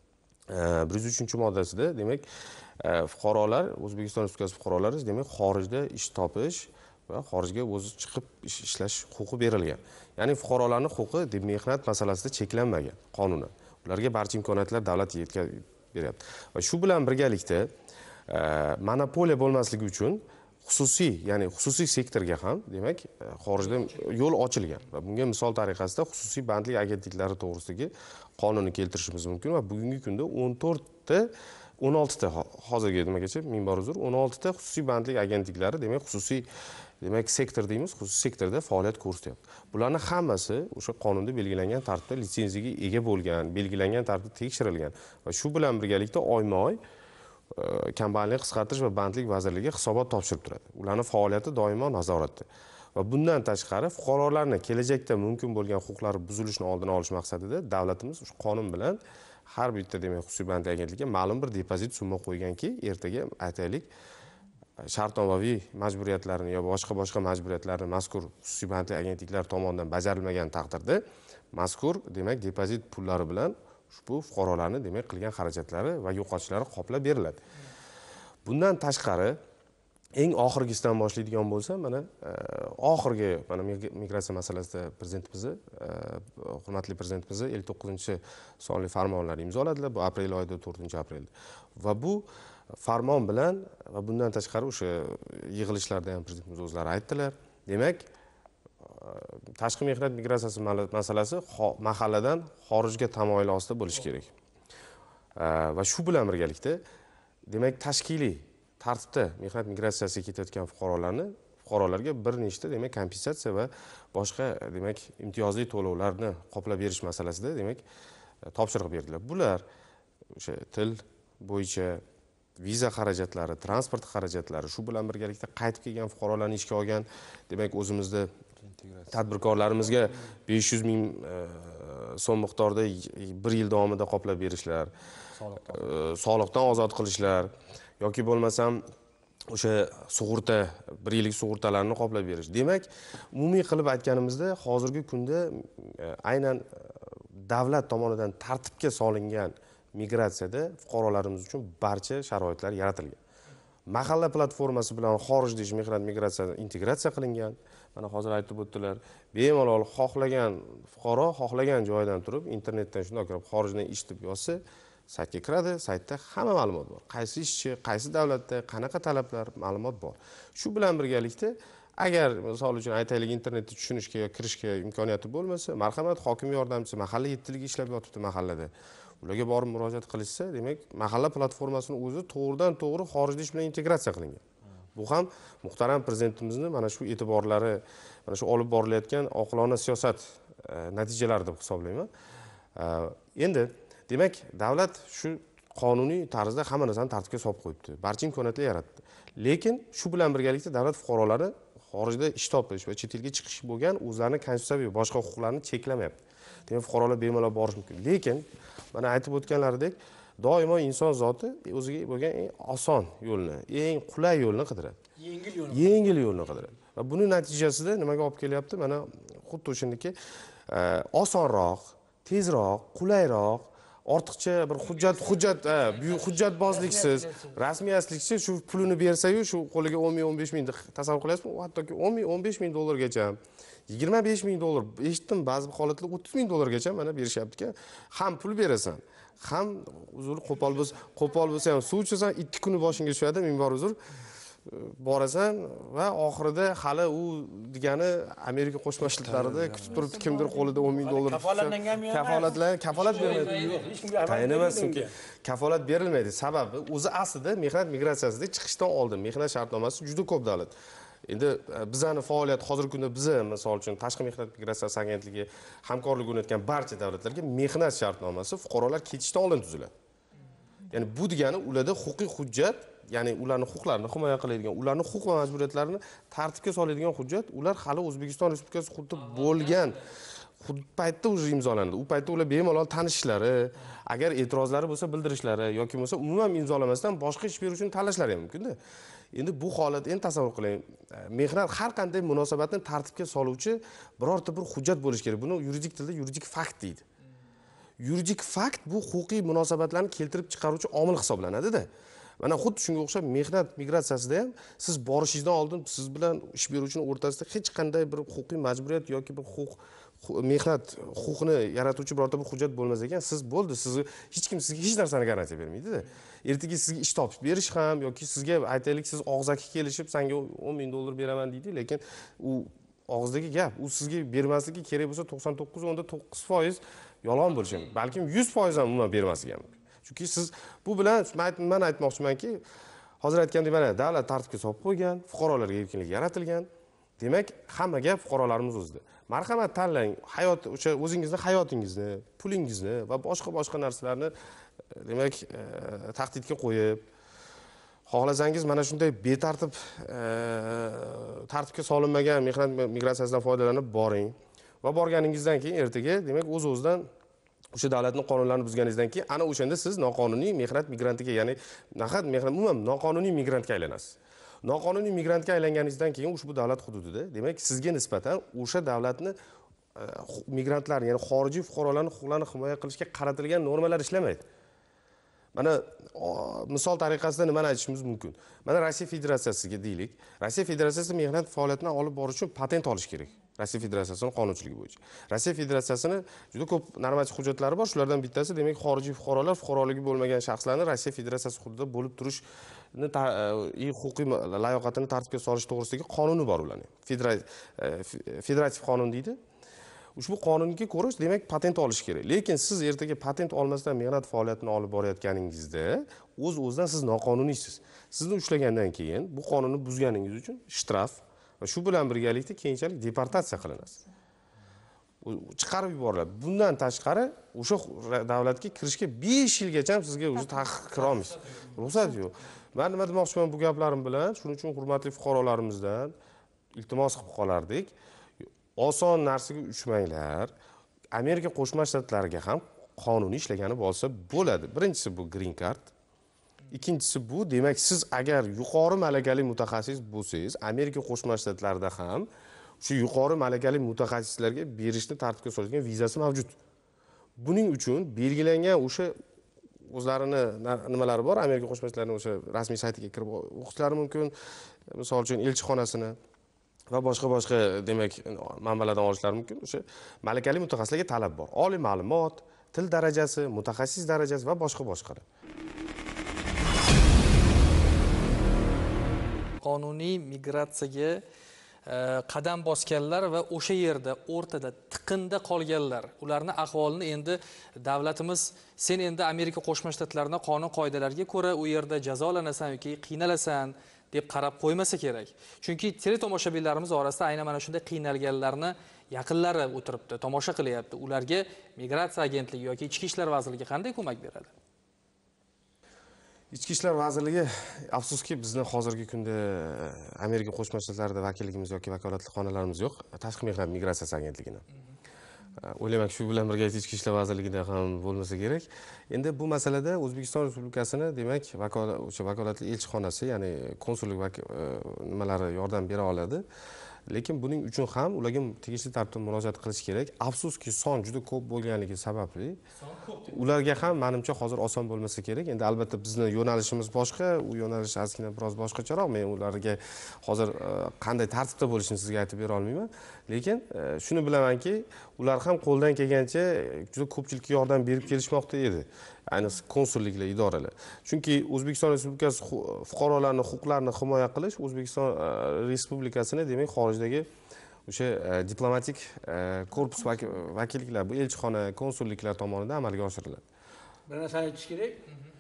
S7: bir yuz uchinchi moddasida demak fuqarolar, O'zbekiston Respublikasi fuqarolari demak xorijda ish topish va xorijga o'zi chiqib ishlash huquqi berilgan. Ya'ni fuqarolarning huquqi deb mehnat masalasida cheklanmagan qonunan. Ularga barcha imkoniyatlar davlat yetkazib beryapti. Va shu bilan birgalikda monopoliya bo'lmasligi uchun xususiy, ya'ni xususiy sektorga ham demak xorijda yo'l ochilgan. Va bunga misol tariqasida xususiy bandlik agentliklari to'g'risidagi qonunni keltirishimiz mumkin va bugungi kunda o'n to'rtta o'n oltita hozirgi nimagacha ming bor uzr o'n oltita xususiy bandlik agentliklari demak xususiy demak sektor deymiz, xususiy sektorda faoliyat ko'rsatyapti. Bularning hammasi o'sha qonunda belgilangan tartibda litsenziyaga ega bo'lgan, belgilangan tartibda tekshirilgan va shu bilan birgalikda oyma-oy kambag'allikni qisqartirish va bandlik vazirligiga hisobot topshirib turadi. Ularning faoliyati doimo nazoratda. Va bundan tashqari fuqarolarni kelajakda mumkin bo'lgan huquqlari buzilishini oldini olish maqsadida davlatimiz shu qonun bilan har bitta demak xususiy bandlik agentligiga ma'lum bir depozit summa qo'yganki, ertaga aytaylik shartnomaviy majburiyatlarni yo boshqa boshqa majburiyatlarni mazkur xususiy bandlik agentliklari tomonidan bajarilmagan taqdirda mazkur demak depozit pullari bilan ushbu fuqarolarni demak qilgan xarajatlari va yo'qotishlari qoplab beriladi. Bundan tashqari eng oxirgisidan boshlaydigan bo'lsam, mana oxirgi mana migratsiya masalasida prezidentimiz, hurmatli prezidentimiz ellik to'qqizinchi sonli farmonlarni imzoladilar. Bu aprel oyida to'rtinchi aprelda. Va bu farmon bilan va bundan tashqari o'sha yig'ilishlarda ham prezidentimiz o'zlari aytdilar. Demak, tashqi mehnat migratsiyasi masalasi mahalladan xorijga tamoyil ostida bo'lishi kerak. Va shu bilan birgalikda demak tashkiliy tartibda mehnat migratsiyasiga ketayotgan fuqarolarni fuqarolarga bir nechta demak kompensatsiya va boshqa demak imtiyozli to'lovlarni qoplab berish masalasida demak topshiriq berdilar. Bular o'sha til bo'yicha viza xarajatlari, transport xarajatlari, shu bilan birgalikda qaytib kelgan fuqarolarni ishga olgan demak o'zimizda tadbirkorlarimizga besh yuz ming so'm miqdorida bir yil davomida qoplab berishlar, soliqdan ozod qilishlar yoki bo'lmasam o'sha sug'urta bir yillik sug'urtalarni qoplab berish. Demak, umumiy qilib aytganimizda hozirgi kunda aynan davlat tomonidan tartibga solingan migratsiyada fuqarolarimiz uchun barcha sharoitlar yaratilgan. Mahalla platformasi bilan xorijda ish mehnat migratsiyasi integratsiya qilingan. Mana hozir aytib o'tdilar, bemalol xohlagan fuqaro xohlagan joydan turib internetdan shunday kirib xorijdan ish deb yozsa, saytga kiradi, saytda hamma ma'lumot bor. Qaysi ishchi, qaysi davlatda, qanaqa talablar, ma'lumot bor. Shu bilan birgalikda agar misol uchun aytaylik internetda tushunishga yo kirishga imkoniyati bo'lmasa, marhamat hokim yordamchisi mahalla yettiligi ishlab yotibdi mahallada. Ularga borib murojaat qilishsa, demak, mahalla platformasini o'zi to'g'ridan to'g'ri xorijda ish bilan integratsiya qilingan. Bu ham muhtaram prezidentimizni mana shu e'tiborlari, mana shu olib borilayotgan oqilona siyosat natijalari deb hisoblayman. Endi demak, davlat shu qonuniy tarzda hamma narsani tartibga solib qo'yibdi. Barcha imkoniyatlar yaratdi. Lekin shu bilan birgalikda davlat fuqarolari xorijda ish topish va chet elga chiqish bo'lgan o'zlarining konstitutsiyaviy boshqa huquqlarini cheklamayapti. Demak, fuqarolar bemalol borish mumkin. Lekin mana aytib o'tganlaridek, doimo inson zoti o'ziga bo'lgan eng oson yo'lni, eng qulay yo'lni qidiradi.
S6: Yengil yo'lni.
S7: Yengil yo'lni qidiradi. Va buning natijasida nimaga olib kelyapti? Mana xuddi o'shandaki osonroq, tezroq, qulayroq, ortiqcha bir hujjat hujjat hujjatbozliksiz, rasmiyatsizliksiz shu pulini bersa-yu, shu qo'liga o'n ming o'n besh ming tasavvur qilyapsizmi? U hattoki o'n ming o'n besh ming dollargacha, yigirma besh ming dollar, eshitdim ba'zi holatlarda o'ttiz ming dollargacha mana berishyapti-ku. Ham pul berasan, ham uzr qo'pol bo'lsa, qo'pol bo'lsa ham suv ichasan, ikki kuni boshingga tushadi, ming bor uzr. Borasan va oxirida hali u degani Amerika Qo'shma Shtatlarida kutib turibdi, kimdir qo'lida o'n ming dollar
S6: Kafolatlanganmi?
S7: Kafolatlar, kafolat berilmaydi. Tayin emasmi? Kafolat berilmaydi. Sababi o'zi aslida mehnat migratsiyasida chiqishdan oldin mehnat shartnomasi juda ko'p davlat. Endi bizning faoliyat hozirgi kunda biz, misol uchun Tashqi mehnat migratsiyasi agentligi hamkorlik o'rnatgan barcha davlatlarga mehnat shartnomasi fuqarolar ketishdan oldin tuziladi. Ya'ni bu degani ularda huquqiy hujjat, ya'ni ularning huquqlarini himoya qiladigan, ularning huquq va majburiyatlarini tartibga soladigan hujjat, ular hali O'zbekiston Respublikasi hududida bo'lgan hudud paytda o'zi imzolanadi. U paytda ular bemalol tanishishlari, agar e'tirozlari bo'lsa bildirishlari yoki bo'lmasa umuman imzolamasdan boshqa ish beruvchini tanlashlari ham mumkin-da. Endi bu holat, endi tasavvur qiling, mehnat har qanday munosabatni tartibga soluvchi birorta bir hujjat bo'lishi kerak. Buni yuridik tilda yuridik fakt deydi. Yuridik fakt bu huquqiy munosabatlarni keltirib chiqaruvchi omil hisoblanadi-da. Mana xuddi shunga o'xshab mehnat migratsiyasida ham siz borishingizdan oldin siz bilan ish beruvchining o'rtasida hech qanday bir huquqiy majburiyat yoki bir huquq mehnat huquqini yaratuvchi birorta bir hujjat bo'lmas ekan, siz bo'ldi, sizni hech kim sizga hech narsani garantiya bermaydi-da. Ertaga sizga ish topib berish ham yoki sizga aytaylik siz og'zaki kelishib, senga o'n ming dollar beraman deydi, lekin u og'izdagi gap, u sizga bermasligi kerak bo'lsa to'qson to'qqiz o'nda to'qqiz foiz yolg'on bo'lishi mumkin. Balkim yuz foiz ham umuman bermasligi mumkin. Chunki siz bu bilan men aytmoqchimanki, hozir aytgandek mana davlat tartibga solib qo'ygan, fuqarolarga erkinlik yaratilgan. Demak, hamma gap fuqarolarimiz o'zida. Marhamat tanlang, hayot o'sha o'zingizni hayotingizni, pulingizni va boshqa boshqa narsalarni demak tahdidga qo'yib, xohlasangiz mana shunday betartib tartibga solinmagan mehnat migratsiyasidan foydalanib boring va borganingizdan keyin ertaga demak o'z-o'zidan o'sha davlatning qonunlarini buzganingizdan keyin ana o'shanda siz noqonuniy mehnat migrantiga, ya'ni naqad mehnat umuman noqonuniy migrantga aylanasiz. Noqonuniy migrantga aylanganingizdan keyin ushbu davlat hududida demak sizga nisbatan o'sha davlatni migrantlar, ya'ni xorijiy fuqarolarning huquqlarini himoya qilishga qaratilgan normalar ishlamaydi. Mana misol tariqasida nimani aytishimiz mumkin? Mana Rossiya Federatsiyasiga deylik, Rossiya Federatsiyasi mehnat faoliyatini olib borish uchun patent olish kerak. Rossiya Federatsiyasining qonunchiligi bo'yicha. Rossiya Federatsiyasini juda ko'p normativ hujjatlari bor. Shulardan bittasi demak xorijiy fuqarolar, fuqaroligi bo'lmagan shaxslarni Rossiya Federatsiyasi hududida bo'lib turishni huquqiy layoqatini tartibga solish to'g'risidagi qonuni bor ularning. Federativ qonun deydi. Ushbu qonunga ko'ra demak patent olish kerak. Lekin siz ertaga patent olmasdan mehnat faoliyatini olib borayotganingizda o'z-o'zidan siz noqonuniysiz. Sizni ushlagandan keyin bu qonunni buzganingiz uchun shtraf va shu bilan birgalikda keyinchalik deportatsiya qilinasiz. Chiqarib yuboriladi. Bundan tashqari o'sha davlatga kirishga besh yilgacha sizga o'zi taqiq kira olmaysiz. Ruxsat yo'q. Men nima demoqchiman bu gaplarim bilan? Shuning uchun hurmatli fuqarolarimizdan iltimos qilib qolardik. Oson narsaga uchmanglar. Amerika Qo'shma Shtatlariga ham qonuniy ishlagani bo'lsa bo'ladi. Birinchisi bu green card. ikkinchisi bu, demak siz agar yuqori malakali mutaxassis bo'lsangiz, Amerika Qo'shma Shtatlarida ham shu yuqori malakali mutaxassislarga berishni tartibga solgan vizasi mavjud. Buning uchun belgilangan o'sha o'zlarini nimalari bor, Amerika Qo'shma Shtatlarining o'sha rasmiy saytiga kirib o'qishlari mumkin. Misol uchun elchixonasini va boshqa boshqa demak manbalardan olishlari mumkin. O'sha malakali mutaxassislarga talab bor. Oliy ma'lumot, til darajasi, mutaxassis darajasi va boshqa boshqalar.
S1: Qonuniy migratsiyaga qadam bosganlar va o'sha yerda o'rtada tiqinda qolganlar, ularning ahvolini endi davlatimiz sen endi Amerika Qo'shma Shtatlarining qonun qoidalariga ko'ra u yerda jazolanasan yoki qiynalasan deb qarab qo'ymasa kerak. Chunki teletomoshabinlarimiz orasida aynan mana shunday qiynalganlarni yaqinlari o'tiribdi, tomosha qilyapti. Ularga migratsiya agentligi yoki ichki ishlar vazirligi qanday ko'mak beradi?
S7: Ichki ishlar vazirligi afsuski bizni hozirgi kunda Amerika Qo'shma Shtatlarida vakilligimiz yoki vakolatli xonalarimiz yo'q. Tashqi mehnat migratsiyasi agentligini. O'ylaymanki shu bilan birga Ichki ishlar vazirligida ham bo'lmasa kerak. Endi bu masalada O'zbekiston Respublikasini demak o'sha vakolatli elchixonasi, ya'ni konsullik nimalari yordam bera oladi. Lekin buning uchun ham ularga tegishli tartibda murojaat qilish kerak. Afsuski son juda ko'p bo'lganligi sababli ularga ham menimcha hozir oson bo'lmasa kerak. Endi albatta bizni yo'nalishimiz boshqa, u yo'nalish ozgina biroz boshqacharoq. Men ularga hozir qanday tartibda bo'lishini sizga aytib bera olmayman. Lekin shuni bilamanki, ular ham qo'ldan kelgancha juda ko'pchilikka yordam berib kelishmoqda edi. Ayniqsa konsulliklar, idoralar. Chunki O'zbekiston Respublikasi fuqarolarining huquqlarini himoya qilish O'zbekiston Respublikasining demak xorijdagi o'sha diplomatik korpus vakilliklar, bu elchixona, konsulliklar tomonidan amalga oshiriladi.
S6: Bir narsani aytish kerak.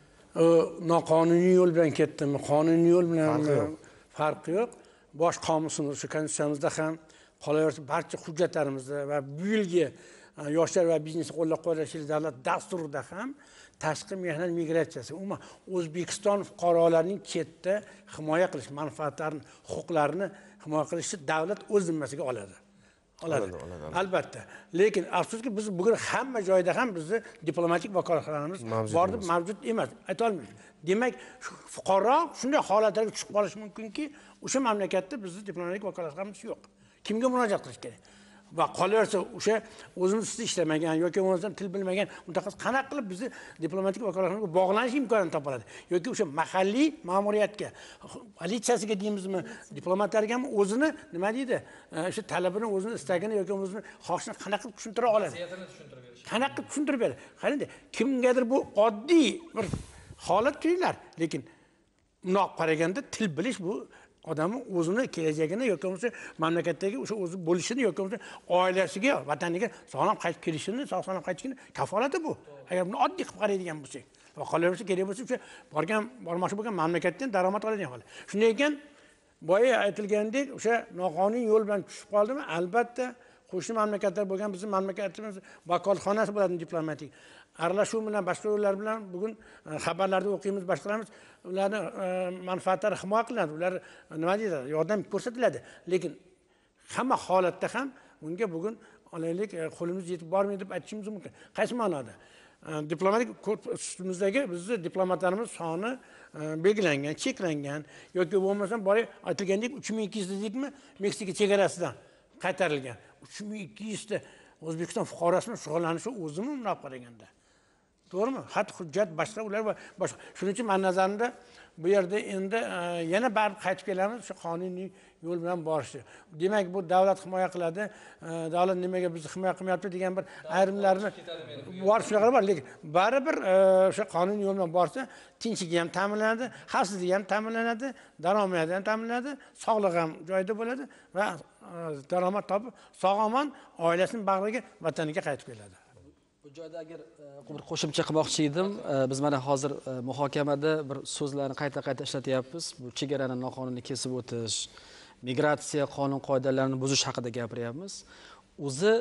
S6: Noqonuniy yo'l bilan ketdimi, qonuniy yo'l bilan farqi yo'q. Bosh qomusimiz, shu konstitutsiyamizda ham qolaversa barcha hujjatlarimizda va bu yilgi yoshlar va biznesni qo'llab-quvvatlash davlat dasturida ham tashqi mehnat migratsiyasi, umuman O'zbekiston fuqarolarining chetda himoya qilish, manfaatlarini, huquqlarini himoya qilishni davlat o'z zimmasiga oladi. Oladi. Albatta. Lekin afsuski biz bugun hamma joyda ham bizni diplomatik vakolatxonamiz bor deb mavjud emas. Ayta olmaymiz. Demak, fuqaro shunday holatlarga tushib qolishi mumkinki, o'sha mamlakatda bizning diplomatik vakolatxonamiz yo'q. Kimga murojaat qilish kerak? Va qolaversa o'sha o'zimiz ishlamagan yoki o'zimizdan til bilmagan mutaxassis qanaqa qilib bizni diplomatik vakolatxonaga bog'lanish imkonini topadi yoki o'sha mahalliy ma'muriyatga, politsiyasiga deymizmi, diplomatlarga ham o'zini nima deydi, o'sha talabini, o'zini istagini yoki o'zini xohishini qanaqa qilib tushuntira oladi? Qanaqa qilib tushuntirib beradi? Qarang, kimgadir bu oddiy bir holat tuyular, lekin bundoq qaraganda til bilish bu odamning o'zini kelajagini yoki bo'lmasa mamlakatdagi o'sha o'zi bo'lishini yoki bo'lmasa oilasiga, vataniga sog'lom qaytib kelishini, sog'-sog'lom qaytishini kafolati bu. Agar buni oddiy qilib qaraydigan bo'lsak, va qolaversa kerak bo'lsa o'sha borgan, bormoqchi bo'lgan mamlakatdan daromad oladigan holat. Shunday ekan, boya aytilgandek, o'sha noqonuniy yo'l bilan tushib qoldimi? Albatta, qo'shni mamlakatlar bo'lgan bizning mamlakatimiz vakolatxonasi bo'ladi diplomatik. Aralashuv bilan boshqa yo'llar bilan bugun xabarlarda o'qiymiz, boshqalarimiz ularning manfaatlari himoya qilinadi, ular nima deydi, yordam ko'rsatiladi. Lekin hamma holatda ham bunga bugun olaylik qo'limiz yetib bormaydi deb aytishimiz mumkin. Qaysi ma'noda? Diplomatik korpusimizdagi bizni diplomatlarimiz soni belgilangan, cheklangan yoki bo'lmasa boya aytilgandek uch ming ikki yuz dedikmi, Meksika chegarasidan qaytarilgan. uch ming ikki yuz ta O'zbekiston fuqarosini shug'ullanishi o'zimi bundoq qaraganda. To'g'rimi? Xat hujjat boshqa ular va boshqa. Shuning uchun men nazarimda bu yerda endi yana barib qaytib kelamiz shu qonuniy yo'l bilan borishdi. Demak, bu davlat himoya qiladi, davlat nimaga bizni himoya qilmayapti degan bir ayrimlarni bor, shunaqa bor, lekin baribir o'sha qonuniy yo'l bilan borsa, tinchligi ham ta'minlanadi, xavfsizligi ham ta'minlanadi, daromadi ham ta'minlanadi, sog'ligi ham joyida bo'ladi va daromad topib, sog'-omon oilasining bag'riga, vataniga qaytib keladi.
S3: Bu joyda agar bir qo'shimcha qilmoqchi edim, biz mana hozir muhokamada bir so'zlarni qayta-qayta ishlatyapmiz. Bu chegarani noqonuniy kesib o'tish, migratsiya qonun qoidalarini buzish haqida gapiryapmiz. O'zi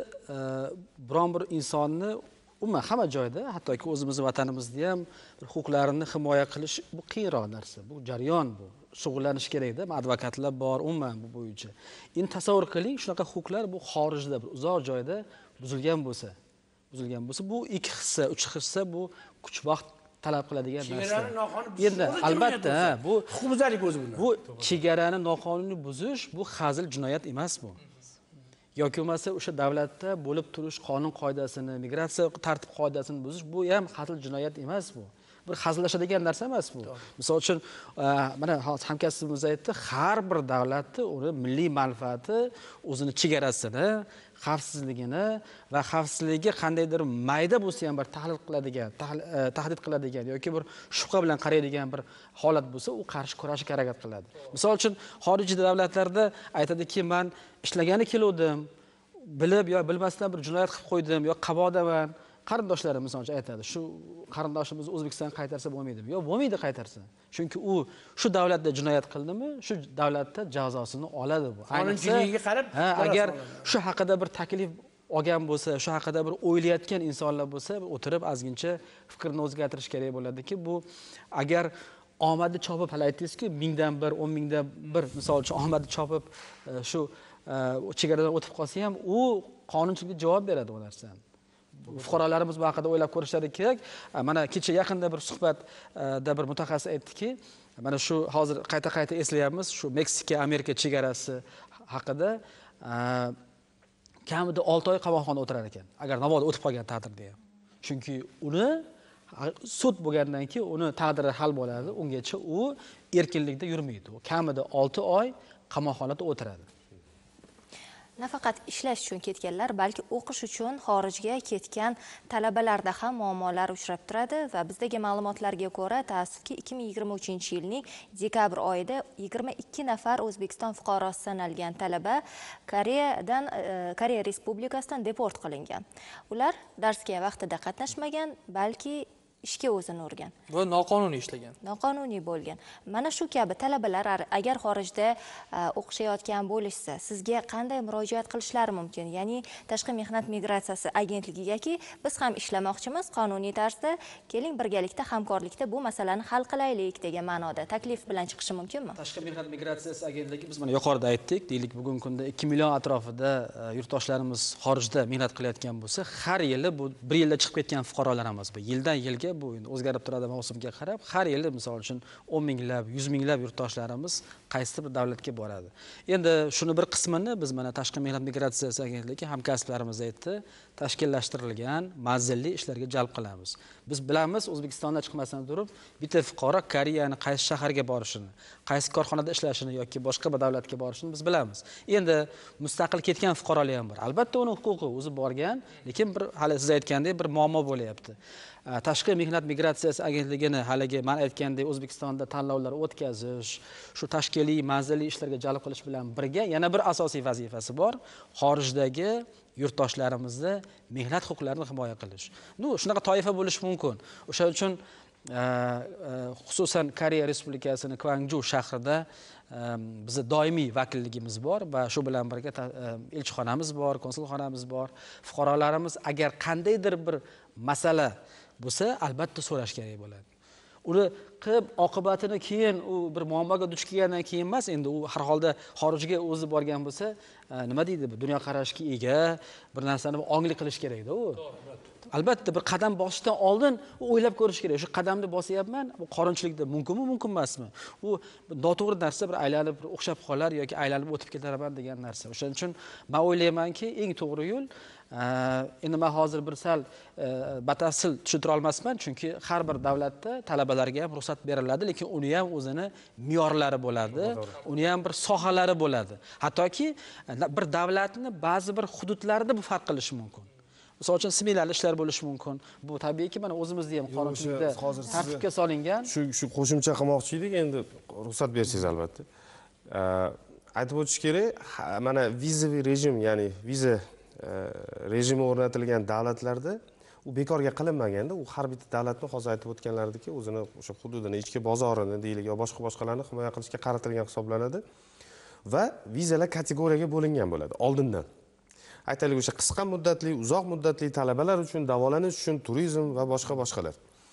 S3: biron bir insonni umuman hamma joyda, hattoki o'zimizning vatanimizda ham bir huquqlarini himoya qilish bu qiyinroq narsa. Bu jarayon bu. Shug'ullanish kerak-da, advokatlar bor umuman bu bo'yicha. Endi tasavvur qiling, shunaqa huquqlar bu xorijda, bir uzoq joyda buzilgan bo'lsa, buzilgan bo'lsa, bu ikki hissa, uch hissa bu kuch vaqt talab qiladigan narsa.
S6: Chegarani noqonuniy buzish
S3: Endi
S6: o'zi
S3: albatta
S6: jinoyat
S3: bu
S6: huquqbuzarlik o'zi bundan.
S3: bu chegarani noqonuniy buzish bu hazil jinoyat emas bu. yoki bo'lmasa o'sha davlatda bo'lib turish qonun qoidasini, migratsiya tartib qoidasini buzish bu ham hazil jinoyat emas bu. Bir hazillashadigan narsa emas bu. Misol uchun, mana hamkasbimiz aytdi, har bir davlatni uni milliy manfaati, o'zini chegarasini, xavfsizligini va xavfsizligiga qandaydir mayda bo'lsa ham bir tahlil qiladigan, tahdid qiladigan yoki bir shubha bilan qaraydigan bir holat bo'lsa, u qarshi kurashishga harakat qiladi. Misol uchun, xorijiy davlatlarda aytadiki, men ishlagani keluvdim, bilib yo bilmasdan bir jinoyat qilib qo'ydim yo qabodaman. Qarindoshlarim misol uchun aytadi, shu qarindoshimiz O'zbekistonga qaytarsa bo'lmaydimi? Yo'q, bo'lmaydi qaytarsa. Chunki u shu davlatda jinoyat qildimi, shu davlatda jazosini oladi bu.
S6: Qonunchiligiga qarab,
S3: agar shu haqida bir taklif olgan bo'lsa, shu haqida bir o'ylayotgan insonlar bo'lsa, o'tirib ozgincha fikrni o'zgartirish kerak bo'ladiki, bu agar omadni chopib, hali aytdingiz-ku, mingdan bir, o'n mingdan bir misol uchun omadni chopib shu chegaradan o'tib qolsa ham, u qonunchilikka javob beradi bu narsani. Fuqarolarimiz bu haqida o'ylab ko'rishlari kerak. Mana kecha yaqinda bir suhbatda bir mutaxassis aytdiki, mana shu hozir qayta-qayta eslayapmiz, shu Meksika Amerika chegarasi haqida kamida olti oy qamoqxonada o'tirar ekan, agar navoda o'tib qolgan taqdirda ham. Chunki uni sud bo'lgandan keyin uni taqdiri hal bo'ladi, ungacha u erkinlikda yurmaydi. U kamida olti oy qamoqxonada o'tiradi.
S2: Nafaqat ishlash uchun ketganlar, balki o'qish uchun xorijga ketgan talabalarda ham muammolar uchrab turadi va bizdagi ma'lumotlarga ko'ra, ta'sifki ikki ming yigirma uchinchi yilning dekabr oyida yigirma ikki nafar O'zbekiston fuqarosi sanalgan talaba Koreyadan Koreya Respublikasidan deport qilingan. Ular darsga vaqtida qatnashmagan, balki ishga o'zini urgan.
S1: Bu noqonuniy ishlagan.
S2: Noqonuniy bo'lgan. Mana shu kabi talabalar agar xorijda o'qishayotgan bo'lishsa, sizga qanday murojaat qilishlari mumkin? Ya'ni Tashqi mehnat migratsiyasi agentligi biz ham ishlamoqchimiz qonuniy tarzda, keling birgalikda hamkorlikda bu masalani hal qilaylik degan ma'noda taklif bilan chiqishi mumkinmi?
S3: Tashqi mehnat migratsiyasi agentligi biz mana yuqorida aytdik, deylik bugungi kunda ikki million atrofida yurtdoshlarimiz xorijda mehnat qilayotgan bo'lsa, har yili bu bir yilda chiqib ketgan fuqarolarimiz bu yildan yilga bu o'zgarib turadi mavsumga qarab, har yili misol uchun o'n minglab, yuz minglab yurtdoshlarimiz qaysi bir davlatga boradi. Endi shuni bir qismini biz mana Tashqi mehnat migratsiyasi agentligi hamkasblarimiz aytdi, tashkillashtirilgan manzilli ishlarga jalb qilamiz. Biz bilamiz, O'zbekistondan chiqmasdan turib, bitta fuqaro Koreyani qaysi shaharga borishini, qaysi korxonada ishlashini yoki boshqa bir davlatga borishini biz bilamiz. Endi mustaqil ketgan fuqarolar ham bor. Albatta uni huquqi o'zi borgan, lekin bir hali siz aytgandek bir muammo bo'layapti. Tashqi mehnat migratsiyasi agentligini haligi men aytgandek O'zbekistonda tanlovlar o'tkazish, shu tashkiliy manzilli ishlarga jalb qilish bilan birga yana bir asosiy vazifasi bor, xorijdagi yurtdoshlarimizni mehnat huquqlarini himoya qilish. Nu shunaqa toifa bo'lish mumkin. O'sha uchun xususan Koreya Respublikasining Kwangju shahrida bizda doimiy vakilligimiz bor va shu bilan birga elchixonamiz bor, konsulxonamiz bor. Fuqarolarimiz agar qandaydir bir masala bo'lsa, albatta so'rash kerak bo'ladi. Uni qilib oqibatini keyin u bir muammoga duch kelgandan keyin emas, endi u har holda xorijga o'zi borgan bo'lsa, nima deydi, bu dunyo qarashga ega bir narsani ongli qilish kerak-da u. Albatta bir qadam bosishdan oldin u o'ylab ko'rish kerak. Shu qadamni bosyapman, bu qonunchilikda mumkinmi, mumkin emasmi? U noto'g'ri narsa bir aylanib bir o'xshab qolar yoki aylanib o'tib ketaraman degan narsa. O'shaning uchun men o'ylaymanki, eng to'g'ri yo'l endi men hozir bir sal batafsil tushuntira olmasman, chunki har bir davlatda talabalarga ham ruxsat beriladi, lekin uni ham o'zini me'yorlari bo'ladi, uni ham bir sohalari bo'ladi. Hattoki bir davlatning ba'zi bir hududlarida bu farq qilishi mumkin. Misol uchun smenali ishlar bo'lishi mumkin. Bu tabiiyki mana o'zimizda ham qonunchilikda tartibga solingan.
S7: Shu shu qo'shimcha qilmoqchi edik, endi ruxsat bersangiz albatta. Aytib o'tish kerak, mana vizaviy rejim, ya'ni viza rejimi o'rnatilgan davlatlarda u bekorga qilinmaganda, u har bitta davlatni hozir aytib o'tganlaridagi o'zini o'sha hududini, ichki bozorini deylik yo boshqa boshqalarni himoya qilishga qaratilgan hisoblanadi va vizalar kategoriyaga bo'lingan bo'ladi oldindan. Aytaylik, o'sha qisqa muddatli, uzoq muddatli talabalar uchun, davolanish uchun, turizm va boshqa boshqalar.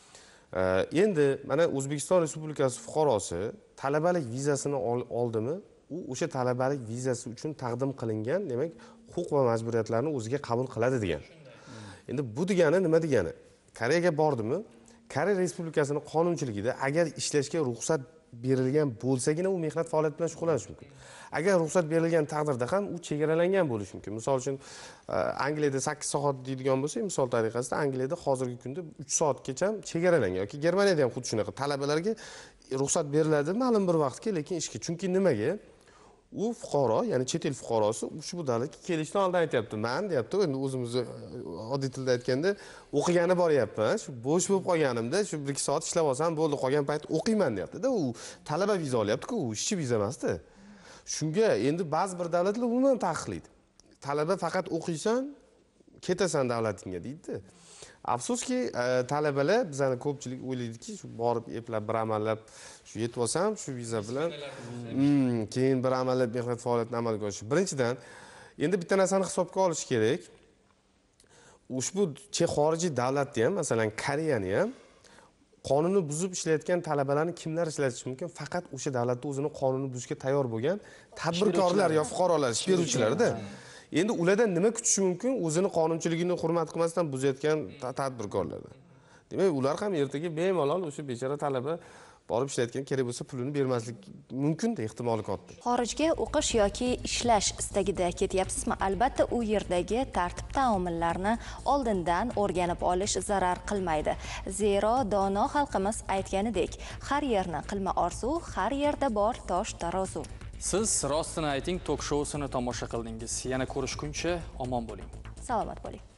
S7: Endi mana O'zbekiston Respublikasi fuqarosi talabalik vizasini oldimi, u o'sha talabalik vizasi uchun taqdim qilingan, demak, huquq va majburiyatlarni o'ziga qabul qiladi degan. Endi bu degani nima degani? Koreyaga bordimi? Koreya Respublikasining qonunchiligida agar ishlashga ruxsat berilgan bo'lsagina u mehnat faoliyati bilan shug'ullanish mumkin. Agar ruxsat berilgan taqdirda ham u chegaralangan bo'lishi mumkin. Misol uchun Angliyada sakkiz soat deydigan bo'lsak, misol tariqasida Angliyada hozirgi kunda uch soatgacha chegaralangan yoki Germaniyada ham xuddi shunaqa talabalarga ruxsat beriladi ma'lum bir vaqtga, lekin ishga. Chunki nimaga? U fuqaro, ya'ni chet el fuqarosi ushbu davlatga kelishdan oldin aytayapti. Men deyapti, endi o'zimizni oddiy tilda aytganda o'qigani boryapman. Shu bo'sh bo'lib qolganimda shu bir ikki soat ishlab olsam bo'ldi, qolgan payt o'qiyman deyapti-da. U talaba viza olyapti-ku, u ishchi viza emas-da. Shunga endi ba'zi bir davlatlar umuman taqiqlaydi. Talaba faqat o'qiysan, ketasan davlatingga deydi. Afsuski, talabalar bizani ko'pchilik o'ylaydiki, shu borib eplab bir amallab shu yetib olsam, shu viza bilan keyin bir amallab mehnat faoliyatini amalga oshirish. Birinchidan, endi bitta narsani hisobga olish kerak. Ushbu xorijiy davlatda ham, masalan, Koreyani ham qonunni buzib ishlayotgan talabalarni kimlar ishlatishi mumkin? Faqat o'sha davlatda o'zini qonunni buzishga tayyor bo'lgan tadbirkorlar yo fuqarolar, ish beruvchilarda. Endi ulardan nima kutish mumkin? O'zini qonunchiligini hurmat qilmasdan buzayotgan tadbirkorlardan. Demak, ular ham ertaga bemalol o'sha bechora talaba borib ishlayotgan kerak bo'lsa pulini bermaslik mumkin-da, ehtimoli katta.
S2: Xorijga o'qish yoki ishlash istagida ketyapsizmi? Albatta, u yerdagi tartib-taomillarni oldindan o'rganib olish zarar qilmaydi. Zero dono xalqimiz aytganidek, har yerni qilma orzu, har yerda bor tosh tarozu.
S1: Siz Rostini ayting tok-showsini tomosha qildingiz. Yana ko'rishguncha omon bo'ling.
S2: Salomat bo'ling.